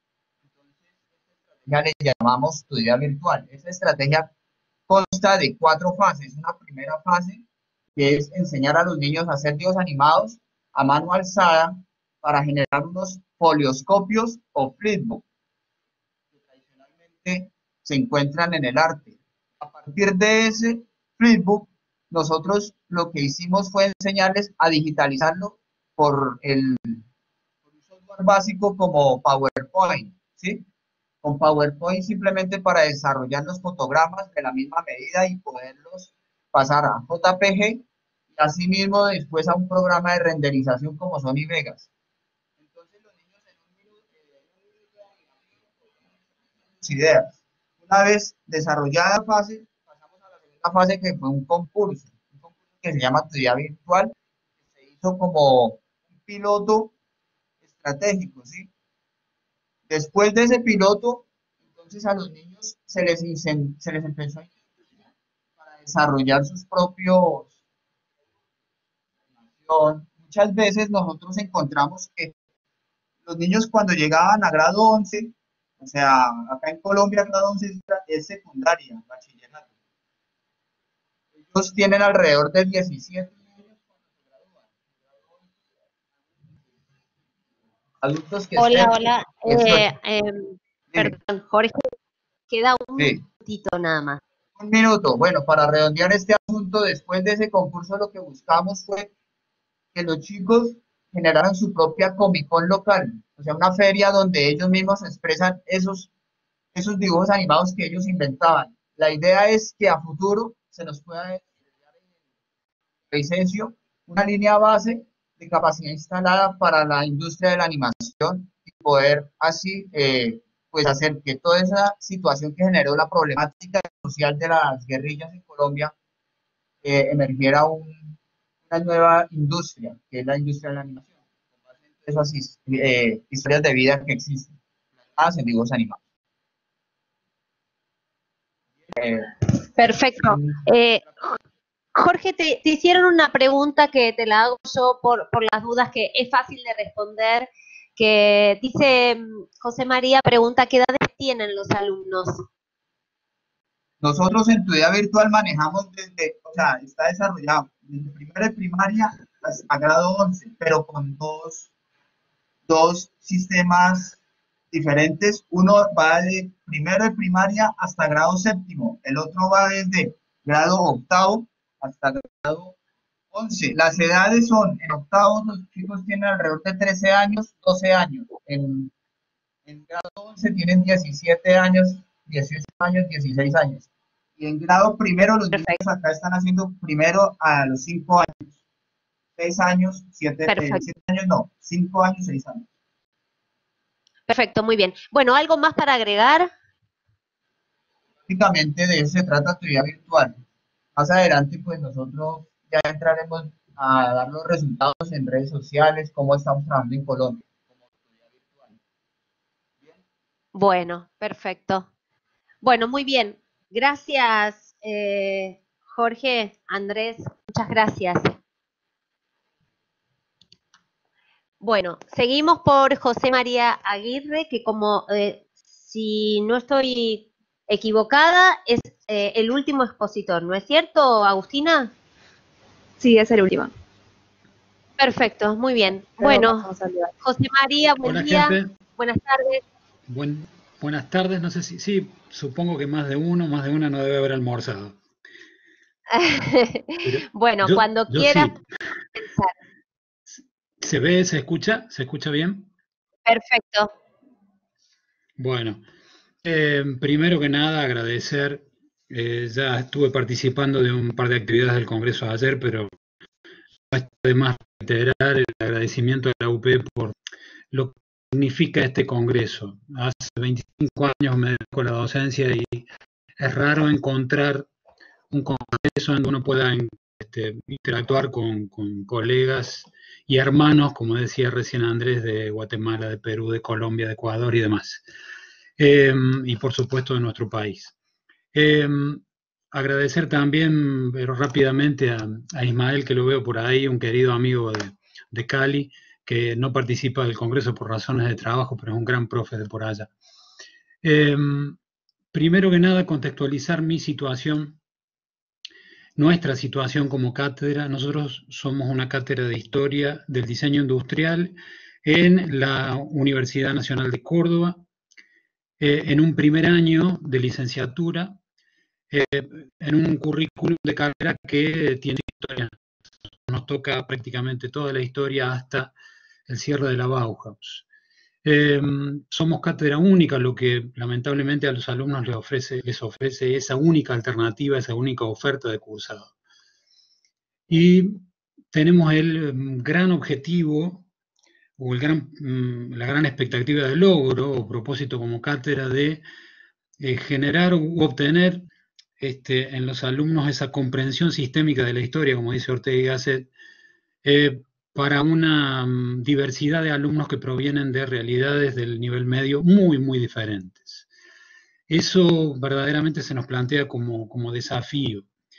Ya le llamamos Tu Día Virtual. Esa estrategia consta de cuatro fases. Una primera fase que es enseñar a los niños a hacer dibujos animados a mano alzada para generar unos folioscopios o flipbook que tradicionalmente se encuentran en el arte. A partir de ese flipbook, nosotros lo que hicimos fue enseñarles a digitalizarlo por el por un software básico como PowerPoint, ¿sí? Con PowerPoint simplemente para desarrollar los fotogramas de la misma medida y poderlos pasar a J P G y asimismo después a un programa de renderización como Sony Vegas. ideas. Una vez desarrollada la fase, pasamos a la segunda fase que fue un concurso, un concurso que se llama Actividad Virtual, que se hizo como un piloto estratégico, ¿sí? Después de ese piloto, entonces a los niños se les, se les empezó a incentivar para desarrollar sus propios. Muchas veces nosotros encontramos que los niños cuando llegaban a grado once, o sea, acá en Colombia grado once es secundaria, bachillerato. Ellos tienen alrededor de diecisiete años cuando se gradúan. Adultos que Hola, estén, hola. Eh, eh, perdón, Jorge, queda un sí. minutito nada más. Un minuto. Bueno, para redondear este asunto, después de ese concurso lo que buscamos fue que los chicos generaran su propia Comic Con local, o sea, una feria donde ellos mismos expresan esos, esos dibujos animados que ellos inventaban. La idea es que a futuro se nos pueda desarrollar en Vicencio una línea base de capacidad instalada para la industria de la animación y poder así eh, pues hacer que toda esa situación que generó la problemática social de las guerrillas en Colombia eh, emergiera un una nueva industria, que es la industria de la animación. Esas eh, historias de vida que existen, más en dibujos animados. Eh, Perfecto. Eh, Jorge, te, te hicieron una pregunta que te la hago yo por, por las dudas, que es fácil de responder, que dice José María, pregunta, ¿qué edades tienen los alumnos? Nosotros en tu vida virtual manejamos desde, o sea, está desarrollado desde primero de primaria hasta grado once, pero con dos, dos sistemas diferentes. Uno va de primero de primaria hasta grado séptimo, el otro va desde grado octavo hasta grado once. Las edades son, en octavo los chicos tienen alrededor de trece años, doce años. En, en grado once tienen diecisiete años, dieciocho años, dieciséis años. Y en grado primero los niños acá están haciendo primero a los cinco años. seis años, siete años no, cinco años, seis años. Perfecto, muy bien. Bueno, ¿algo más para agregar? Prácticamente de eso se trata actividad virtual. Más adelante, pues nosotros ya entraremos a dar los resultados en redes sociales, cómo estamos trabajando en Colombia. Bueno, perfecto. Bueno, muy bien. Gracias, eh, Jorge, Andrés, muchas gracias. Bueno, seguimos por José María Aguirre, que como, eh, si no estoy equivocada, es eh, el último expositor, ¿no es cierto, Agustina? Sí, es el último. Perfecto, muy bien. Pero bueno, a José María, buen Hola, día, gente. buenas tardes. Buen, buenas tardes, no sé si, sí, supongo que más de uno, más de una no debe haber almorzado. Bueno, yo, cuando yo quieras sí. pensar. ¿Se ve, se escucha? ¿Se escucha bien? Perfecto. Bueno, eh, primero que nada agradecer, eh, ya estuve participando de un par de actividades del Congreso ayer, pero además reiterar el agradecimiento a la U P por lo que significa este Congreso. Hace veinticinco años me dedico a la docencia y es raro encontrar un Congreso donde uno pueda este, interactuar con, con colegas y hermanos, como decía recién Andrés, de Guatemala, de Perú, de Colombia, de Ecuador y demás. Eh, y por supuesto de nuestro país. Eh, agradecer también, pero rápidamente, a, a Ismael, que lo veo por ahí, un querido amigo de, de Cali, que no participa del Congreso por razones de trabajo, pero es un gran profe de por allá. Eh, primero que nada, contextualizar mi situación, nuestra situación como cátedra. Nosotros somos una cátedra de Historia del Diseño Industrial en la Universidad Nacional de Córdoba, eh, en un primer año de licenciatura, eh, en un currículum de carrera que tiene historia. Nos toca prácticamente toda la historia hasta el cierre de la Bauhaus. Eh, somos cátedra única, lo que lamentablemente a los alumnos les ofrece, les ofrece esa única alternativa, esa única oferta de cursado. Y tenemos el um, gran objetivo, o el gran, um, la gran expectativa de logro, o propósito como cátedra de eh, generar u obtener este, en los alumnos esa comprensión sistémica de la historia, como dice Ortega y Gasset, eh, para una um, diversidad de alumnos que provienen de realidades del nivel medio muy, muy diferentes. Eso verdaderamente se nos plantea como, como desafío.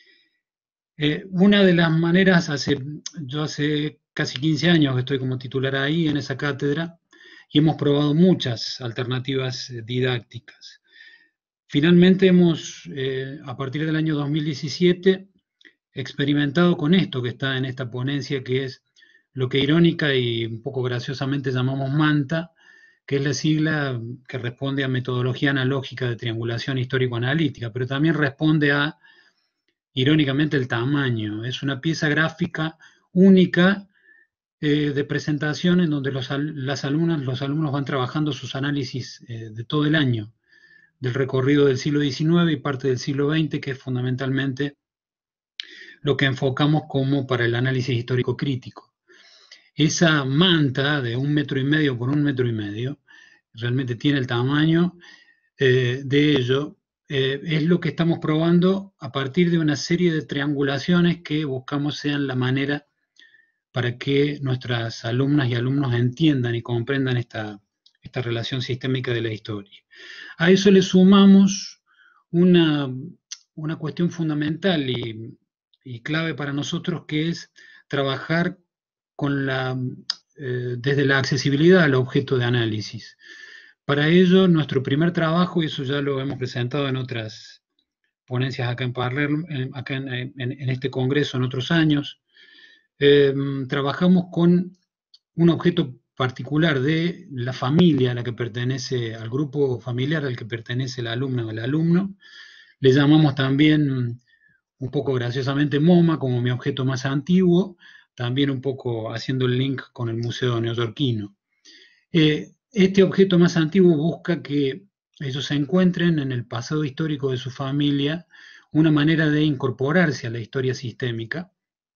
Eh, una de las maneras, hace, yo hace casi quince años que estoy como titular ahí en esa cátedra, y hemos probado muchas alternativas eh, didácticas. Finalmente hemos, eh, a partir del año dos mil diecisiete, experimentado con esto que está en esta ponencia, que es lo que irónica y un poco graciosamente llamamos MANTA, que es la sigla que responde a metodología analógica de triangulación histórico-analítica, pero también responde a, irónicamente, el tamaño. Es una pieza gráfica única eh, de presentación en donde los, las alumnas, los alumnos van trabajando sus análisis eh, de todo el año, del recorrido del siglo diecinueve y parte del siglo veinte, que es fundamentalmente lo que enfocamos como para el análisis histórico crítico. Esa manta de un metro y medio por un metro y medio, realmente tiene el tamaño eh, de ello, eh, es lo que estamos probando a partir de una serie de triangulaciones que buscamos sean la manera para que nuestras alumnas y alumnos entiendan y comprendan esta, esta relación sistémica de la historia. A eso le sumamos una, una cuestión fundamental y, y clave para nosotros, que es trabajar con la, eh, desde la accesibilidad al objeto de análisis. Para ello, nuestro primer trabajo, y eso ya lo hemos presentado en otras ponencias acá en Palermo, acá en, en, en este congreso en otros años, eh, trabajamos con un objeto particular de la familia a la que pertenece, al grupo familiar al que pertenece la alumna o el alumno. Le llamamos también, un poco graciosamente, MoMA, como mi objeto más antiguo, también un poco haciendo el link con el Museo Neoyorquino. Eh, este objeto más antiguo busca que ellos se encuentren en el pasado histórico de su familia una manera de incorporarse a la historia sistémica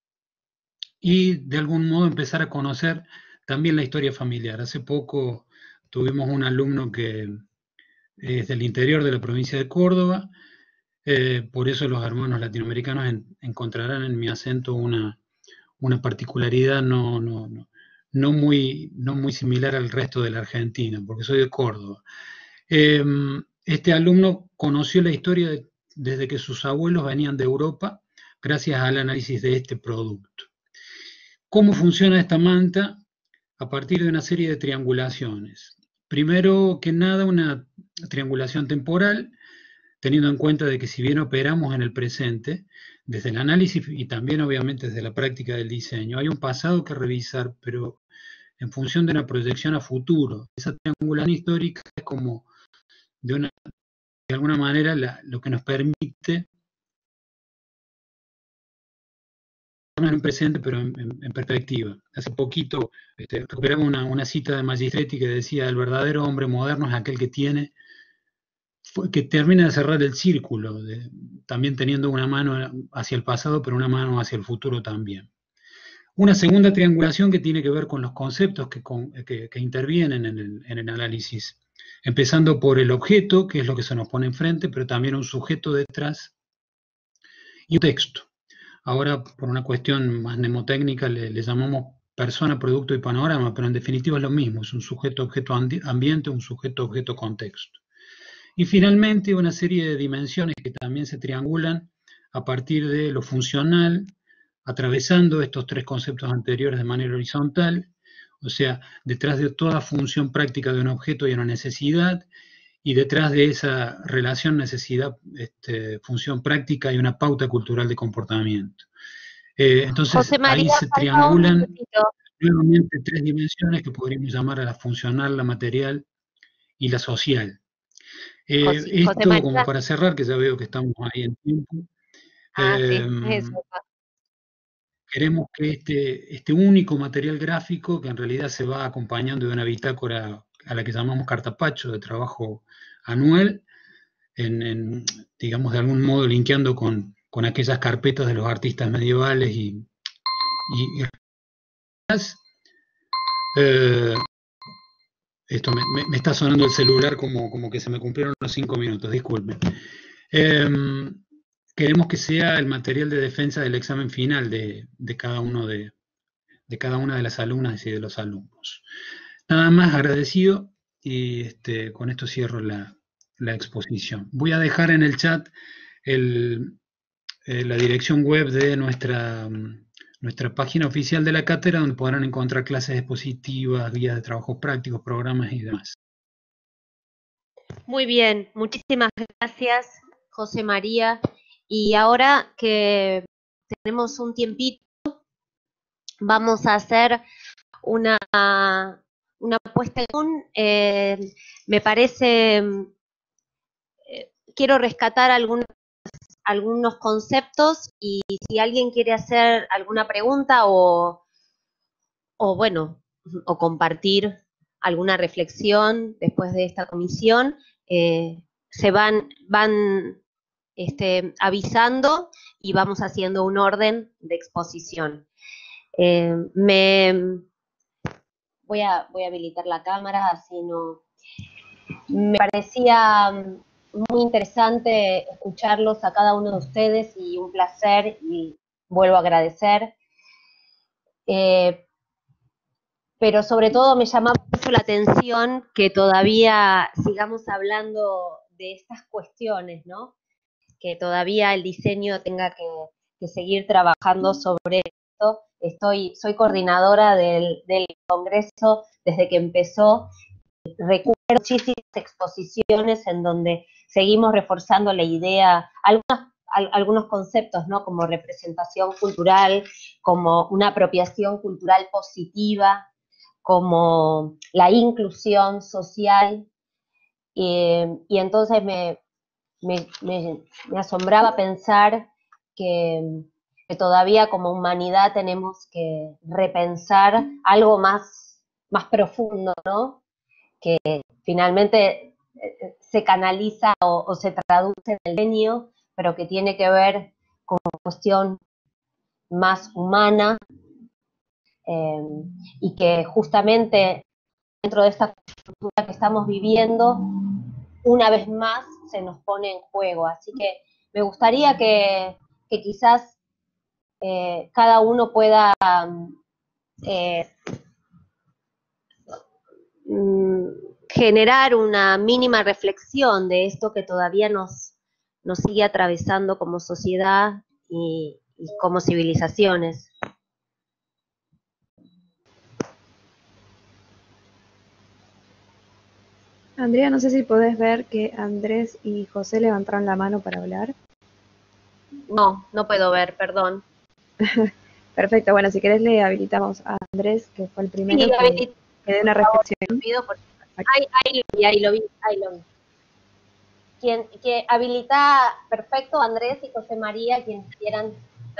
y de algún modo empezar a conocer también la historia familiar. Hace poco tuvimos un alumno que es del interior de la provincia de Córdoba, eh, por eso los hermanos latinoamericanos en, encontrarán en mi acento una, una particularidad no, no, no, no, muy, no muy similar al resto de la Argentina, porque soy de Córdoba. Eh, este alumno conoció la historia de, desde que sus abuelos venían de Europa, gracias al análisis de este producto. ¿Cómo funciona esta manta? A partir de una serie de triangulaciones. Primero que nada, una triangulación temporal, teniendo en cuenta de que si bien operamos en el presente, desde el análisis y también obviamente desde la práctica del diseño, hay un pasado que revisar, pero en función de una proyección a futuro. Esa triangulación histórica es como, de, una, de alguna manera, la, lo que nos permite en un presente, pero en, en, en perspectiva. Hace poquito este, recuperamos una, una cita de Magistretti que decía: el verdadero hombre moderno es aquel que tiene, que termina de cerrar el círculo, de, también teniendo una mano hacia el pasado, pero una mano hacia el futuro también. Una segunda triangulación que tiene que ver con los conceptos que, con, que, que intervienen en el, en el análisis, empezando por el objeto, que es lo que se nos pone enfrente, pero también un sujeto detrás y un texto. Ahora, por una cuestión más mnemotécnica, le, le llamamos persona, producto y panorama, pero en definitiva es lo mismo, es un sujeto, objeto, ambiente, un sujeto, objeto, contexto. Y finalmente una serie de dimensiones que también se triangulan a partir de lo funcional, atravesando estos tres conceptos anteriores de manera horizontal, o sea, detrás de toda función práctica de un objeto hay una necesidad, y detrás de esa relación necesidad, este, función práctica, hay una pauta cultural de comportamiento. Eh, entonces José María, ahí se triangulan nuevamente tres dimensiones que podríamos llamar a la funcional, la material y la social. Eh, José, esto José María. como para cerrar, que ya veo que estamos ahí en tiempo. Ah, eh, sí, eso. Queremos que este, este único material gráfico, que en realidad se va acompañando de una bitácora a la que llamamos cartapacho, de trabajo anual, en, en, digamos, de algún modo linkeando con, con aquellas carpetas de los artistas medievales y, y, y eh, esto me, me- me está sonando el celular como, como que se me cumplieron los cinco minutos, disculpe. Em, queremos que sea el material de defensa del examen final de, de cada uno de, de cada una de las alumnas y de los alumnos. Nada más, agradecido, y este, con esto cierro la, la exposición. Voy a dejar en el chat el, eh, la dirección web de nuestra, mm, nuestra página oficial de la cátedra, donde podrán encontrar clases expositivas, guías de trabajos prácticos, programas y demás. Muy bien, muchísimas gracias, José María. Y ahora que tenemos un tiempito, vamos a hacer una, una puesta en común. Eh, me parece, mm, eh, quiero rescatar algunas, algunos conceptos y si alguien quiere hacer alguna pregunta o, o bueno, o compartir alguna reflexión después de esta comisión, eh, se van, van este, avisando y vamos haciendo un orden de exposición. Eh, me voy a, voy a habilitar la cámara, así no. Me parecía muy interesante escucharlos a cada uno de ustedes y un placer, y vuelvo a agradecer. Eh, pero sobre todo me llama mucho la atención que todavía sigamos hablando de estas cuestiones, ¿no? Que todavía el diseño tenga que, que seguir trabajando sobre esto. Estoy, soy coordinadora del, del Congreso desde que empezó. Recuerdo muchísimas exposiciones en donde seguimos reforzando la idea, algunas, al, algunos conceptos, ¿no? Como representación cultural, como una apropiación cultural positiva, como la inclusión social, y, y entonces me, me, me, me asombraba pensar que, que todavía como humanidad tenemos que repensar algo más, más profundo, ¿no? Que finalmente se canaliza o, o se traduce en el diseño, pero que tiene que ver con una cuestión más humana, eh, y que justamente dentro de esta cultura que estamos viviendo, una vez más se nos pone en juego. Así que me gustaría que, que quizás eh, cada uno pueda eh, generar una mínima reflexión de esto que todavía nos, nos sigue atravesando como sociedad y, y como civilizaciones. Andrea, no sé si podés ver que Andrés y José levantaron la mano para hablar. No, no puedo ver, perdón. Perfecto, bueno, si querés le habilitamos a Andrés, que fue el primero, Sí, que, que dé una reflexión. Ahí, ahí lo vi, ahí lo vi, ahí lo vi. Quien, que habilita, perfecto, Andrés y José María, quienes quieran.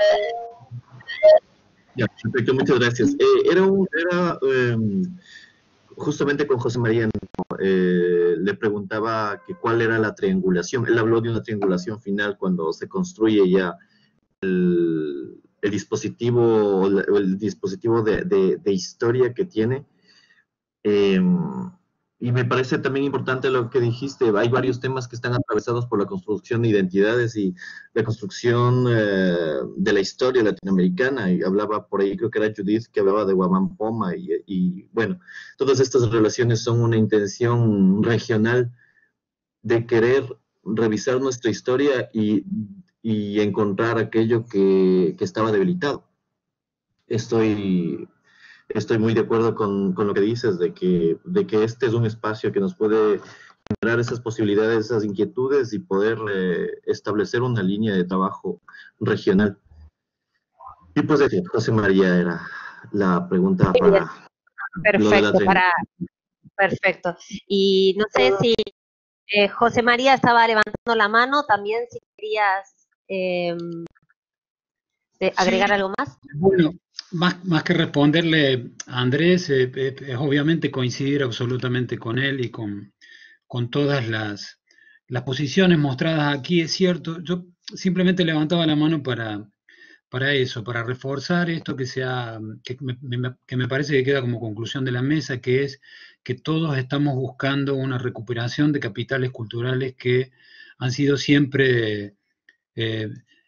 Ya, perfecto, muchas gracias. Eh, era un, era, eh, justamente con José María, eh, le preguntaba que cuál era la triangulación. Él habló de una triangulación final cuando se construye ya el, el dispositivo, el, el dispositivo de, de, de historia que tiene. Eh, y me parece también importante lo que dijiste. Hay varios temas que están atravesados por la construcción de identidades y la construcción eh, de la historia latinoamericana. Y hablaba por ahí, creo que era Judith, que hablaba de Guamampoma. Y, y bueno, todas estas relaciones son una intención regional de querer revisar nuestra historia y, y encontrar aquello que, que estaba debilitado. Estoy... Estoy muy de acuerdo con, con lo que dices, de que, de que este es un espacio que nos puede generar esas posibilidades, esas inquietudes y poder eh, establecer una línea de trabajo regional. Y pues, decir, José María era la pregunta para... Perfecto, para... Perfecto. Y no sé si eh, José María estaba levantando la mano, también si querías eh, agregar Sí, algo más. bueno, más, más que responderle a Andrés, eh, eh, es obviamente coincidir absolutamente con él y con, con todas las, las posiciones mostradas aquí. Es cierto, yo simplemente levantaba la mano para, para eso, para reforzar esto que, sea, que, me, me, que me parece que queda como conclusión de la mesa, que es que todos estamos buscando una recuperación de capitales culturales que han sido siempre, eh,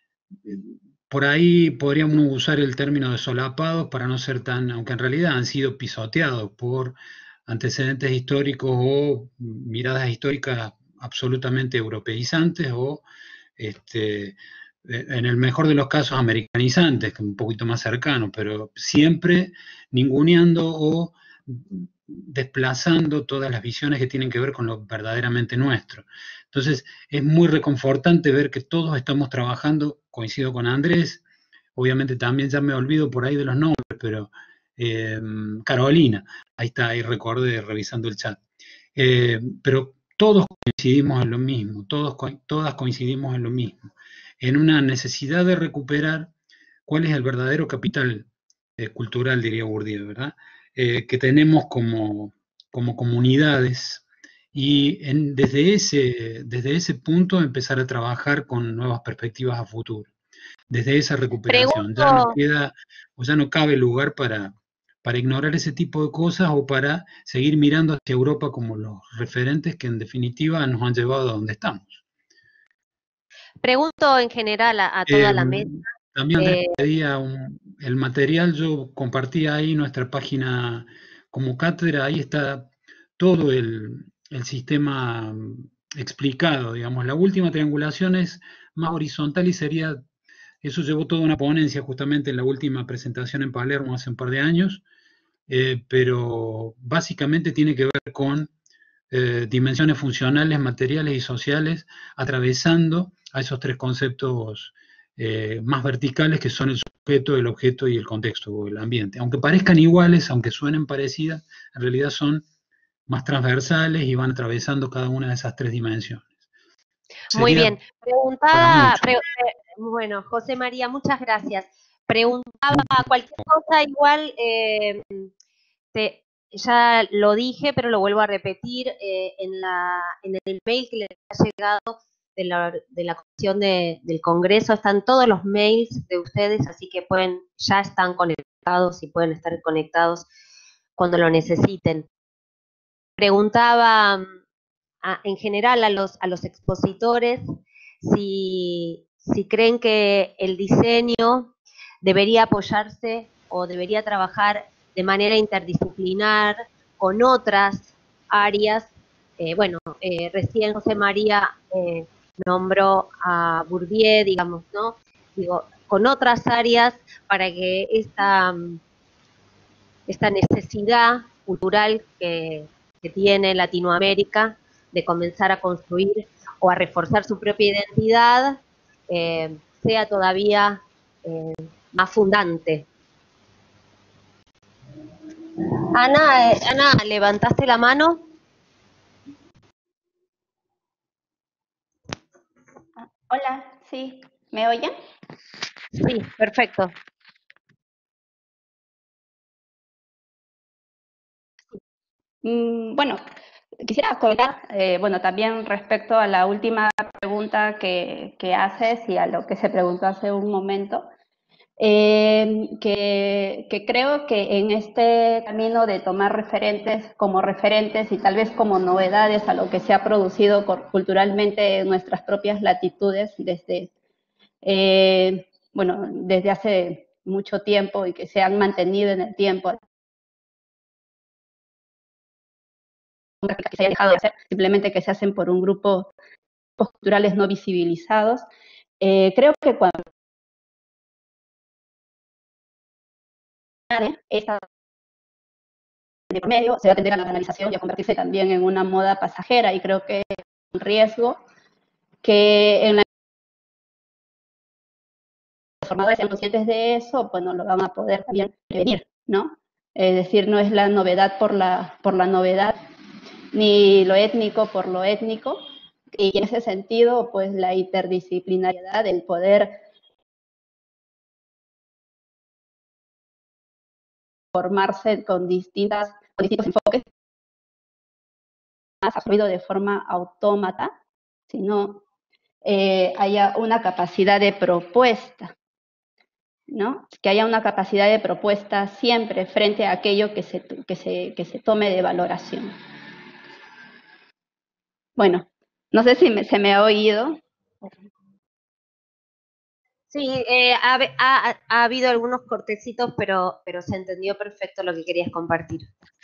por ahí podríamos usar el término de solapados para no ser tan, aunque en realidad han sido pisoteados por antecedentes históricos o miradas históricas absolutamente europeizantes o, este, en el mejor de los casos, americanizantes, que un poquito más cercanos, pero siempre ninguneando o desplazando todas las visiones que tienen que ver con lo verdaderamente nuestro. Entonces, es muy reconfortante ver que todos estamos trabajando, coincido con Andrés, obviamente también ya me olvido por ahí de los nombres, pero eh, Carolina, ahí está, ahí recordé revisando el chat. Eh, pero todos coincidimos en lo mismo, todos, todas coincidimos en lo mismo, en una necesidad de recuperar cuál es el verdadero capital eh, cultural, diría Bourdieu, ¿verdad? Eh, que tenemos como, como comunidades y en, desde, ese, desde ese punto empezar a trabajar con nuevas perspectivas a futuro, desde esa recuperación. Pregunto, ya no queda, o ya no cabe lugar para, para ignorar ese tipo de cosas o para seguir mirando hacia Europa como los referentes que en definitiva nos han llevado a donde estamos. Pregunto en general a, a toda Eh, la mesa. También Andrés eh, pedía un- el material, yo compartí ahí nuestra página como cátedra, ahí está todo el, el sistema explicado, digamos. La última triangulación es más horizontal y sería, eso llevó toda una ponencia justamente en la última presentación en Palermo hace un par de años, eh, pero básicamente tiene que ver con eh, dimensiones funcionales, materiales y sociales, atravesando a esos tres conceptos eh, más verticales que son el sujeto, el objeto y el contexto o el ambiente. Aunque parezcan iguales, aunque suenen parecidas, en realidad son más transversales y van atravesando cada una de esas tres dimensiones. Muy Sería bien. Preguntaba, pre- eh, bueno, José María, muchas gracias. Preguntaba cualquier cosa igual, eh, te- ya lo dije, pero lo vuelvo a repetir, eh, en la, en el mail que les ha llegado de la, de la comisión de- del Congreso están todos los mails de ustedes, así que pueden, ya están conectados y pueden estar conectados cuando lo necesiten. Preguntaba a- en general a los, a los expositores si, si creen que el diseño debería apoyarse o debería trabajar de manera interdisciplinar con otras áreas. Eh, bueno, eh, recién José María eh, nombró a Bourdieu, digamos, ¿no? Digo, con otras áreas para que esta, esta necesidad cultural que, que tiene Latinoamérica de comenzar a construir o a reforzar su propia identidad, eh, sea todavía eh, más fundante. Ana, eh, Ana, ¿levantaste la mano? Hola, sí, ¿me oyen? Sí, perfecto. Mm, bueno, quisiera comentar, eh, bueno, también respecto a la última pregunta que, que haces y a lo que se preguntó hace un momento, eh, que, que creo que en este camino de tomar referentes como referentes y tal vez como novedades a lo que se ha producido culturalmente en nuestras propias latitudes desde, eh, bueno, desde hace mucho tiempo y que se han mantenido en el tiempo, que se haya dejado de hacer, simplemente que se hacen por un grupo culturales no visibilizados. Eh, creo que cuando esta de medio se va a tender a la banalización y a convertirse también en una moda pasajera, y creo que es un riesgo que en la los formadores sean conscientes de eso, pues no lo van a poder también prevenir, ¿no? Es decir, no es la novedad por la, por la novedad, ni lo étnico por lo étnico, y en ese sentido, pues la interdisciplinariedad, el poder formarse con, distintas, con distintos enfoques, más absorbido de forma autómata, sino eh, haya una capacidad de propuesta. ¿no? Que haya una capacidad de propuesta siempre frente a aquello que se, que se, que se tome de valoración. Bueno, no sé si me, se me ha oído. Sí, eh, ha, ha, ha habido algunos cortecitos, pero, pero se entendió perfecto lo que querías compartir.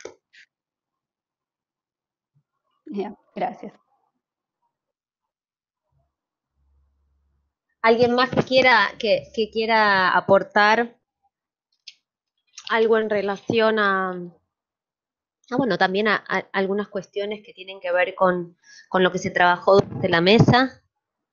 Ya, gracias. ¿Alguien más que quiera, que, que quiera aportar algo en relación a, a bueno, también a, a algunas cuestiones que tienen que ver con, con lo que se trabajó durante la mesa?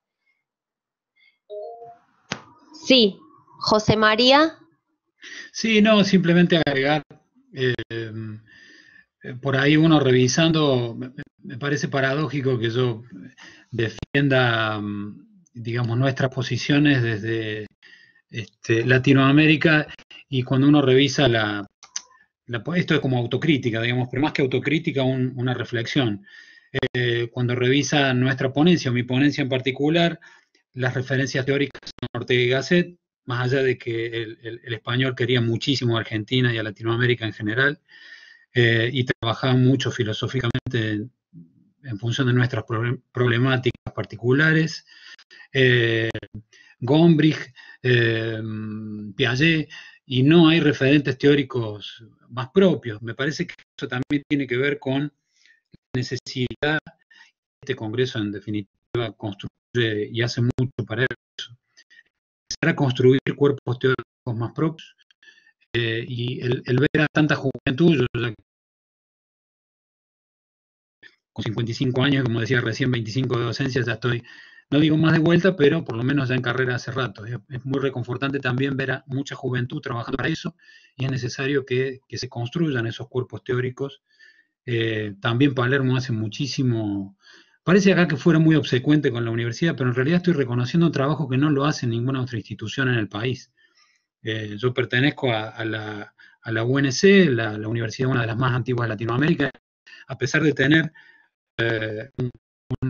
Sí, José María. Sí, no, simplemente agregar, eh, por ahí uno revisando, me, me parece paradójico que yo defienda, digamos, nuestras posiciones desde este, Latinoamérica, y cuando uno revisa la, la, esto es como autocrítica, digamos, pero más que autocrítica, un, una reflexión. Eh, cuando revisa nuestra ponencia, o mi ponencia en particular, las referencias teóricas son Ortega y Gasset, más allá de que el, el, el español quería muchísimo a Argentina y a Latinoamérica en general, eh, y trabajaba mucho filosóficamente en, en función de nuestras problemáticas particulares. Eh, Gombrich, eh, Piaget, y no hay referentes teóricos más propios. Me parece que eso también tiene que ver con la necesidad, este Congreso en definitiva construye y hace mucho para eso, empezar a construir cuerpos teóricos más propios, eh, y el, el ver a tanta juventud, yo ya con cincuenta y cinco años, como decía recién, veinticinco de docencia, ya estoy, no digo más de vuelta, pero por lo menos ya en carrera hace rato. Es, es muy reconfortante también ver a mucha juventud trabajando para eso, y es necesario que, que se construyan esos cuerpos teóricos. Eh, también Palermo hace muchísimo, parece acá que fuera muy obsecuente con la universidad, pero en realidad estoy reconociendo un trabajo que no lo hace ninguna otra institución en el país. Eh, yo pertenezco a, a, la, a la U N C, la, la universidad, una de las más antiguas de Latinoamérica, a pesar de tener eh, un, un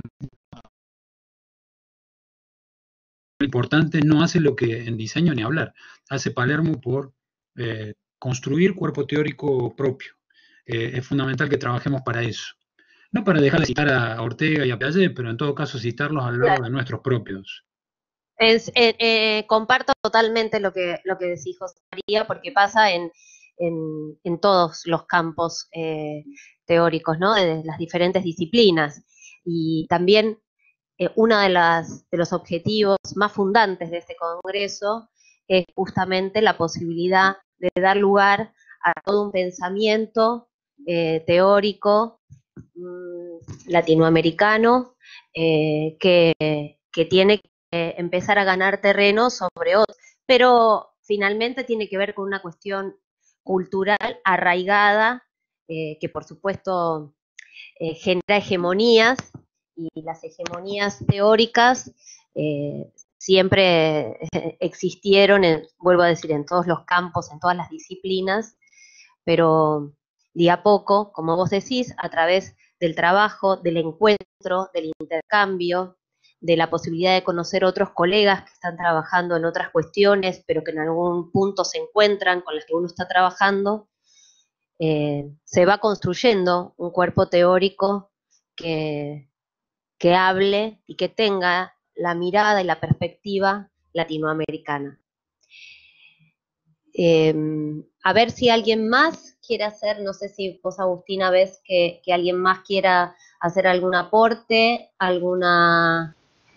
importante, no hace lo que en diseño ni hablar, hace Palermo por eh, construir cuerpo teórico propio. Eh, es fundamental que trabajemos para eso. No para dejar de citar a Ortega y a Piaget, pero en todo caso citarlos al lado de nuestros propios. Es, eh, eh, comparto totalmente lo que, lo que decís, José María, porque pasa en, en, en todos los campos eh, teóricos, ¿no? De las diferentes disciplinas. Y también eh, uno de, las, de los objetivos más fundantes de este Congreso es justamente la posibilidad de dar lugar a todo un pensamiento eh, teórico mmm, latinoamericano eh, que, que tiene que empezar a ganar terreno sobre otros, pero finalmente tiene que ver con una cuestión cultural arraigada, eh, que por supuesto eh, genera hegemonías, y las hegemonías teóricas eh, siempre existieron, en, vuelvo a decir, en todos los campos, en todas las disciplinas, pero de a poco, como vos decís, a través del trabajo, del encuentro, del intercambio, de la posibilidad de conocer otros colegas que están trabajando en otras cuestiones, pero que en algún punto se encuentran con las que uno está trabajando, eh, se va construyendo un cuerpo teórico que, que hable y que tenga la mirada y la perspectiva latinoamericana. Eh, a ver si alguien más quiere hacer, no sé si vos, Agustina, ves que, que alguien más quiera hacer algún aporte, alguna...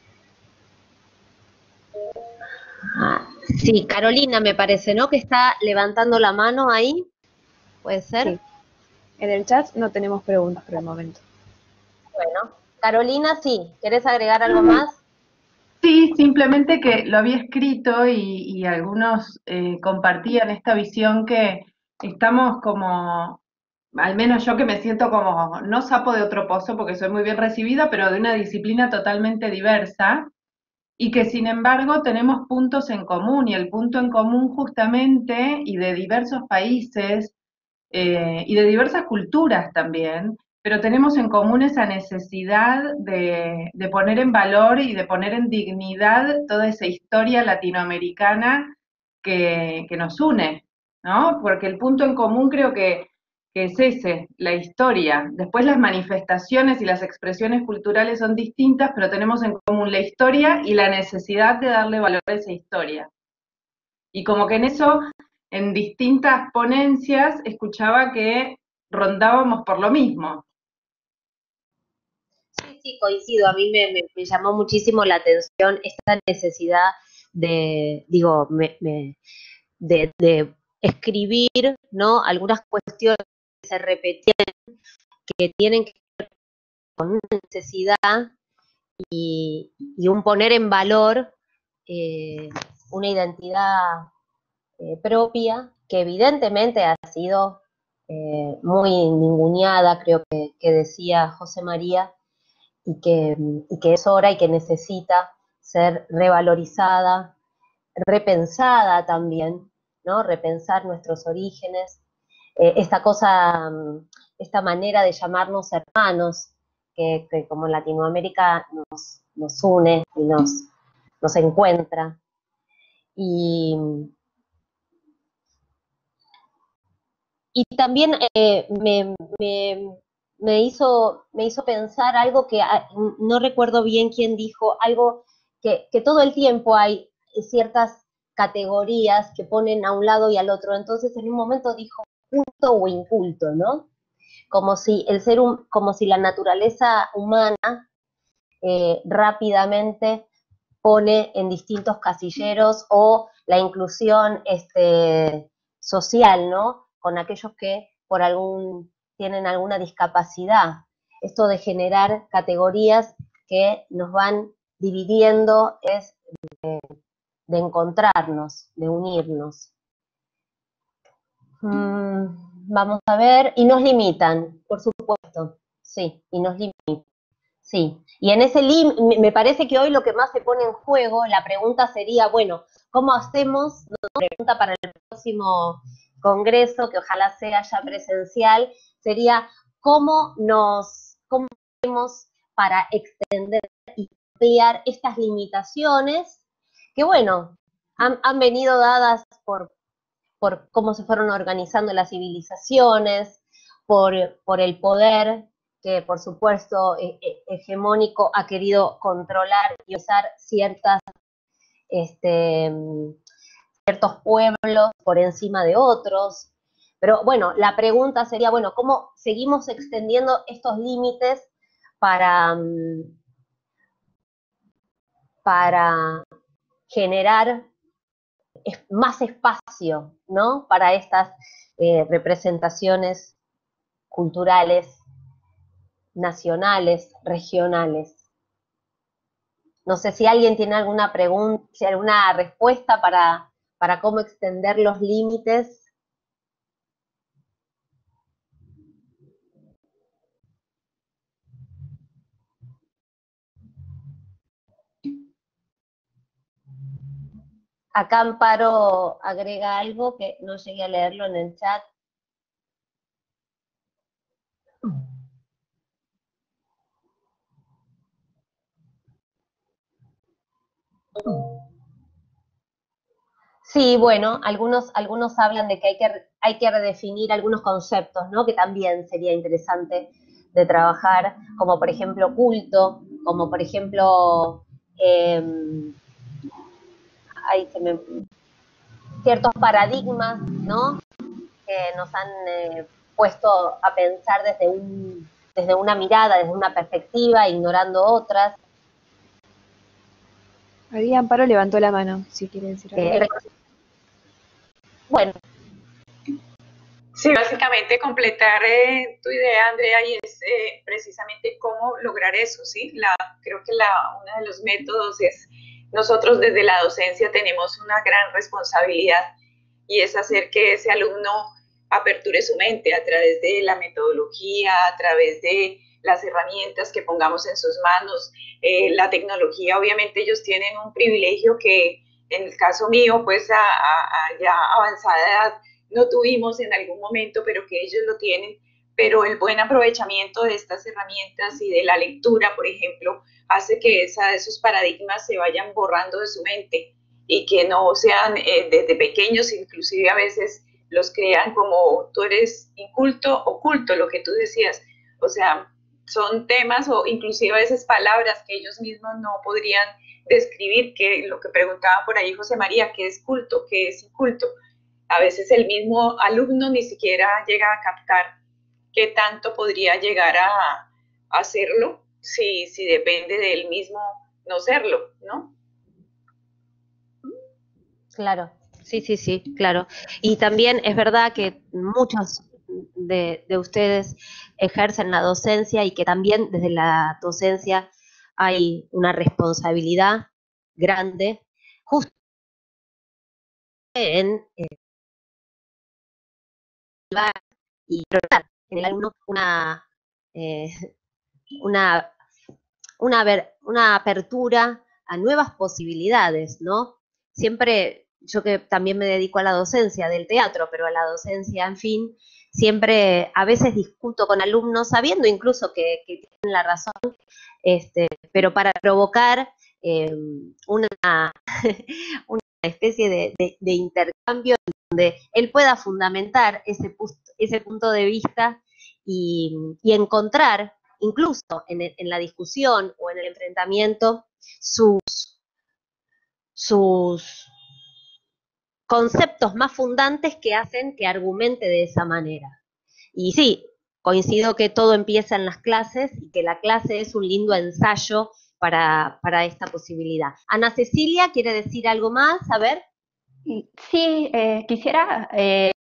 Ah, sí, Carolina me parece, ¿no? Que está levantando la mano ahí, ¿puede ser? Sí. En el chat no tenemos preguntas por el momento. Bueno, Carolina, sí, ¿querés agregar algo más? Sí, simplemente que lo había escrito y, y algunos eh, compartían esta visión que estamos como, al menos yo que me siento como, no sapo de otro pozo porque soy muy bien recibida, pero de una disciplina totalmente diversa, y que sin embargo tenemos puntos en común, y el punto en común justamente, y de diversos países, eh, y de diversas culturas también, pero tenemos en común esa necesidad de, de poner en valor y de poner en dignidad toda esa historia latinoamericana que, que nos une, ¿no? Porque el punto en común creo que, que es ese, la historia. Después las manifestaciones y las expresiones culturales son distintas, pero tenemos en común la historia y la necesidad de darle valor a esa historia. Y como que en eso, en distintas ponencias, escuchaba que rondábamos por lo mismo. Sí, sí, coincido. A mí me, me, me llamó muchísimo la atención esta necesidad de, digo, me, me, de, de escribir, ¿no? Algunas cuestiones que se repetían, que tienen que ver con una necesidad y, y un poner en valor eh, una identidad eh, propia, que evidentemente ha sido eh, muy ninguneada, creo que, que decía José María, y que, y que es hora y que necesita ser revalorizada, repensada también, ¿no? Repensar nuestros orígenes, eh, esta cosa, esta manera de llamarnos hermanos, que, que como en Latinoamérica nos, nos une y nos, nos encuentra. Y, y también eh, me, me, me, hizo, me hizo pensar algo que no recuerdo bien quién dijo, algo que, que todo el tiempo hay ciertas categorías que ponen a un lado y al otro. Entonces en un momento dijo culto o inculto, ¿no? Como si el ser, un, como si la naturaleza humana eh, rápidamente pone en distintos casilleros, o la inclusión este, social, ¿no? Con aquellos que por algún, tienen alguna discapacidad. Esto de generar categorías que nos van dividiendo es de, de encontrarnos, de unirnos. Mm, vamos a ver, y nos limitan, por supuesto, sí, y nos limitan. Sí, y en ese límite, me parece que hoy lo que más se pone en juego, la pregunta sería, bueno, ¿cómo hacemos? ¿No? Pregunta para el próximo congreso, que ojalá sea ya presencial, sería ¿cómo nos, cómo hacemos para extender y ampliar estas limitaciones que, bueno, han, han venido dadas por, por cómo se fueron organizando las civilizaciones, por, por el poder que por supuesto hegemónico ha querido controlar y usar ciertas, este, ciertos pueblos por encima de otros. Pero bueno, la pregunta sería, bueno, ¿cómo seguimos extendiendo estos límites para, para generar más espacio, ¿no? Para estas eh, representaciones culturales, nacionales, regionales. No sé si alguien tiene alguna pregunta, si alguna respuesta para, para cómo extender los límites. Acá Amparo agrega algo que no llegué a leerlo en el chat. Sí, bueno, algunos, algunos hablan de que hay, que hay que redefinir algunos conceptos, ¿no? Que también sería interesante de trabajar, como por ejemplo culto, como por ejemplo eh, ahí se me, ciertos paradigmas, ¿no? Que nos han eh, puesto a pensar desde, un, desde una mirada, desde una perspectiva, ignorando otras. Ahí Amparo levantó la mano, si quiere decir algo. Eh, bueno. Sí, básicamente completar eh, tu idea, Andrea, y es eh, precisamente cómo lograr eso, ¿sí? La, creo que la, uno de los métodos es, nosotros desde la docencia tenemos una gran responsabilidad, y es hacer que ese alumno aperture su mente a través de la metodología, a través de las herramientas que pongamos en sus manos. Eh, la tecnología, obviamente ellos tienen un privilegio que en el caso mío, pues a, a, a ya avanzada edad, no tuvimos en algún momento, pero que ellos lo tienen. Pero el buen aprovechamiento de estas herramientas y de la lectura, por ejemplo, hace que esa, esos paradigmas se vayan borrando de su mente y que no sean eh, desde pequeños, inclusive a veces los crean como tú eres inculto o culto, lo que tú decías. O sea, son temas o inclusive a veces palabras que ellos mismos no podrían describir, que lo que preguntaba por ahí José María, ¿qué es culto? ¿Qué es inculto? A veces el mismo alumno ni siquiera llega a captar qué tanto podría llegar a, a hacerlo si, si depende de él mismo no serlo, ¿no? Claro, sí, sí, sí, claro. Y también es verdad que muchos de, de ustedes ejercen la docencia y que también desde la docencia hay una responsabilidad grande justo en eh, y proyectar en el alumno una, eh, una, una, ver, una apertura a nuevas posibilidades, ¿no? Siempre, yo que también me dedico a la docencia del teatro, pero a la docencia, en fin, siempre a veces discuto con alumnos, sabiendo incluso que, que tienen la razón, este, pero para provocar eh, una, una especie de, de, de intercambio donde él pueda fundamentar ese, ese punto de vista y, y encontrar, incluso en, en, la discusión o en el enfrentamiento, sus, sus conceptos más fundantes que hacen que argumente de esa manera. Y sí, coincido que todo empieza en las clases y que la clase es un lindo ensayo para, para esta posibilidad. Ana Cecilia, ¿quiere decir algo más? A ver. Sí, eh, quisiera, eh,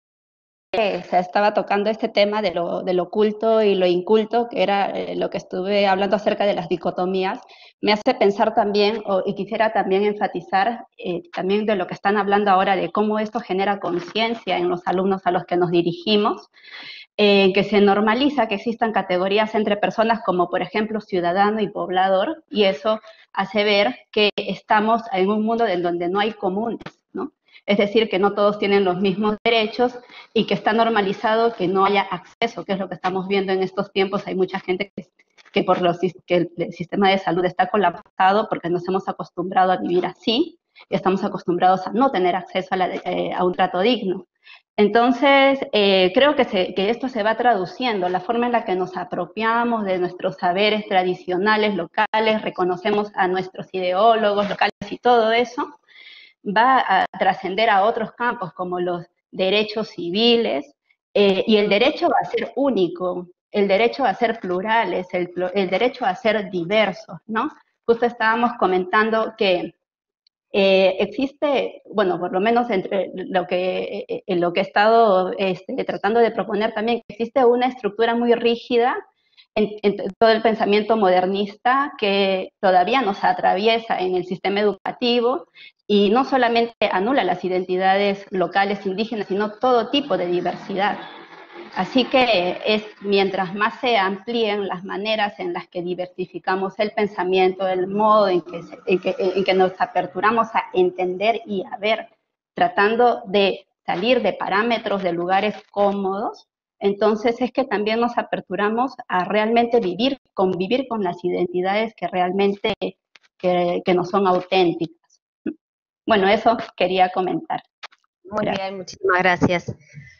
se estaba tocando este tema de lo, de lo oculto y lo inculto, que era eh, lo que estuve hablando acerca de las dicotomías, me hace pensar también, o, y quisiera también enfatizar eh, también de lo que están hablando ahora, de cómo esto genera conciencia en los alumnos a los que nos dirigimos, eh, que se normaliza que existan categorías entre personas como, por ejemplo, ciudadano y poblador, y eso hace ver que estamos en un mundo en donde no hay comunes, ¿no? Es decir, que no todos tienen los mismos derechos y que está normalizado que no haya acceso, que es lo que estamos viendo en estos tiempos. Hay mucha gente que, que por los, que el, el sistema de salud está colapsado porque nos hemos acostumbrado a vivir así y estamos acostumbrados a no tener acceso a, la, eh, a un trato digno. Entonces, eh, creo que, se, que esto se va traduciendo, la forma en la que nos apropiamos de nuestros saberes tradicionales, locales, reconocemos a nuestros ideólogos locales y todo eso, va a trascender a otros campos como los derechos civiles, eh, y el derecho a ser único, el derecho a ser plurales, el, el derecho a ser diversos, ¿no? Justo estábamos comentando que eh, existe, bueno, por lo menos entre lo que, eh, en lo que he estado este, tratando de proponer también, existe una estructura muy rígida en, en todo el pensamiento modernista que todavía nos atraviesa en el sistema educativo y no solamente anula las identidades locales indígenas, sino todo tipo de diversidad. Así que es, mientras más se amplíen las maneras en las que diversificamos el pensamiento, el modo en que, se, en que, en que nos aperturamos a entender y a ver, tratando de salir de parámetros, de lugares cómodos, entonces es que también nos aperturamos a realmente vivir, convivir con las identidades que realmente que, que nos son auténticas. Bueno, eso quería comentar. Muy gracias. Bien, muchísimas gracias.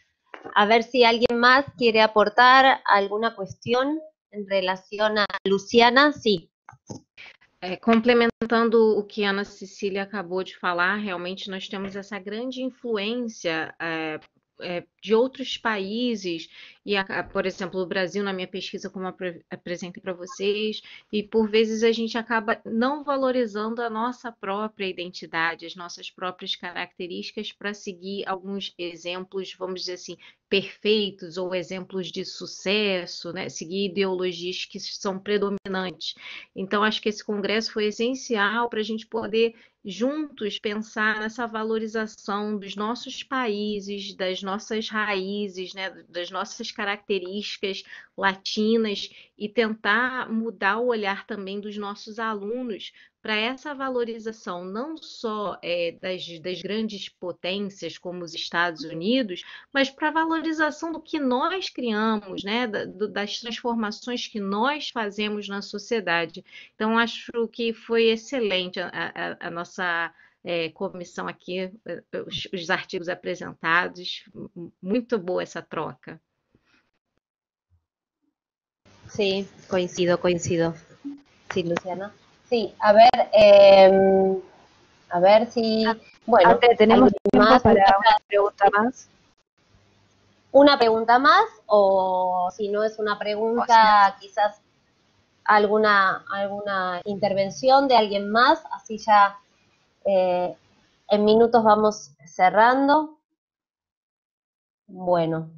A ver si alguien más quiere aportar alguna cuestión en relación a Luciana. Sí. É, complementando o que a Ana Cecília acabou de falar, realmente nós temos essa grande influência é, é, de outros países, e a, por exemplo, o Brasil, na minha pesquisa, como apre, apresentei para vocês, e por vezes a gente acaba não valorizando a nossa própria identidade, as nossas próprias características para seguir alguns exemplos, vamos dizer assim, perfeitos ou exemplos de sucesso, né? Seguir ideologias que são predominantes. Então, acho que esse congresso foi essencial para a gente poder juntos pensar nessa valorização dos nossos países, das nossas raízes, né? Das nossas características latinas e tentar mudar o olhar também dos nossos alunos para essa valorização não só é, das, das grandes potências como os Estados Unidos, mas para a valorização do que nós criamos, né, das transformações que nós fazemos na sociedade. Então, acho que foi excelente a, a, a nossa é, comissão aqui, os, os artigos apresentados. Muito boa essa troca. Sí, coincido, coincido. Sí, Luciana. Sí, a ver, eh, a ver si, bueno, Arte, tenemos tiempo más, para una pregunta más. Una pregunta más, o si no es una pregunta, quizás alguna, alguna intervención de alguien más, así ya eh, en minutos vamos cerrando. Bueno.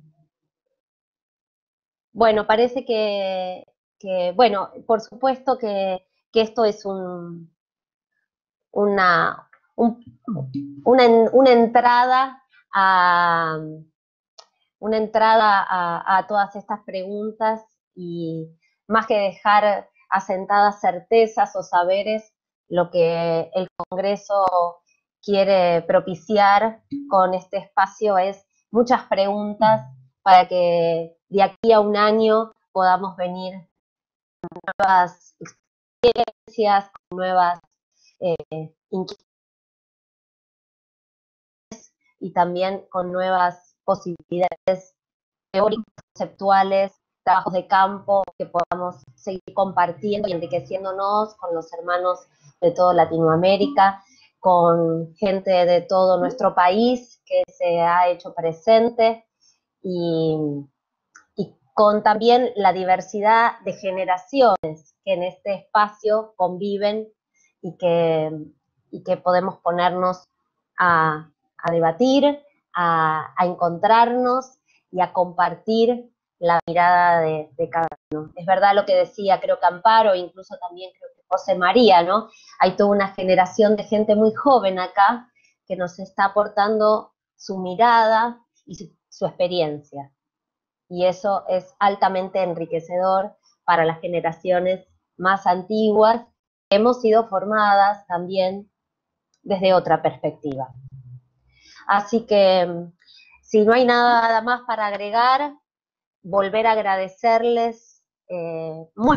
Bueno, parece que, que bueno, por supuesto que, que esto es un, una, un, una, una entrada a una entrada a, a todas estas preguntas, y más que dejar asentadas certezas o saberes, lo que el Congreso quiere propiciar con este espacio es muchas preguntas para que de aquí a un año podamos venir con nuevas experiencias, con nuevas eh, inquietudes y también con nuevas posibilidades teóricas, conceptuales, trabajos de campo que podamos seguir compartiendo y enriqueciéndonos con los hermanos de toda Latinoamérica, con gente de todo nuestro país que se ha hecho presente, y, y con también la diversidad de generaciones que en este espacio conviven y que, y que podemos ponernos a, a debatir, a, a encontrarnos y a compartir la mirada de, de cada uno. Es verdad lo que decía, creo que Amparo, incluso también creo que José María, ¿no? Hay toda una generación de gente muy joven acá que nos está aportando su mirada y su, su experiencia. Y eso es altamente enriquecedor para las generaciones más antiguas, que hemos sido formadas también desde otra perspectiva. Así que, si no hay nada más para agregar, volver a agradecerles eh, muy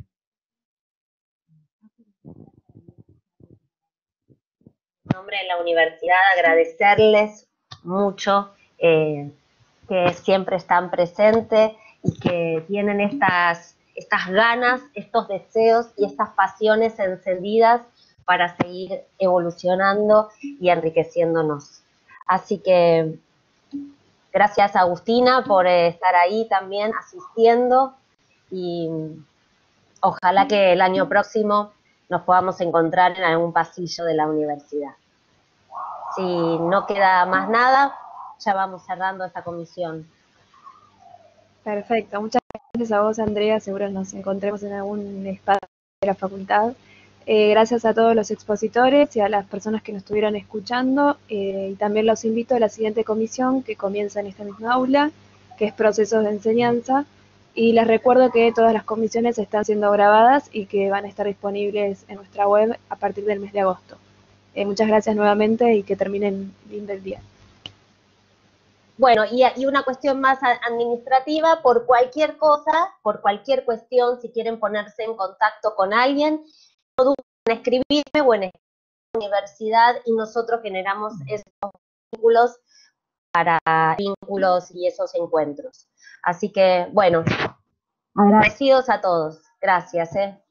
en nombre de la universidad, agradecerles mucho eh, que siempre están presentes y que tienen estas, estas ganas, estos deseos y estas pasiones encendidas para seguir evolucionando y enriqueciéndonos. Así que gracias, Agustina, por estar ahí también asistiendo, y ojalá que el año próximo nos podamos encontrar en algún pasillo de la universidad. Si no queda más nada, ya vamos cerrando esta comisión. Perfecto, muchas gracias a vos, Andrea, seguro nos encontremos en algún espacio de la facultad. Eh, gracias a todos los expositores y a las personas que nos estuvieron escuchando, eh, y también los invito a la siguiente comisión que comienza en esta misma aula, que es Procesos de Enseñanza, y les recuerdo que todas las comisiones están siendo grabadas y que van a estar disponibles en nuestra web a partir del mes de agosto. Eh, muchas gracias nuevamente y que terminen lindo el día. Bueno, y, y una cuestión más administrativa, por cualquier cosa, por cualquier cuestión, si quieren ponerse en contacto con alguien, no duden en escribirme o en la universidad, y nosotros generamos esos vínculos para vínculos y esos encuentros. Así que, bueno, agradecidos a todos. Gracias, ¿eh?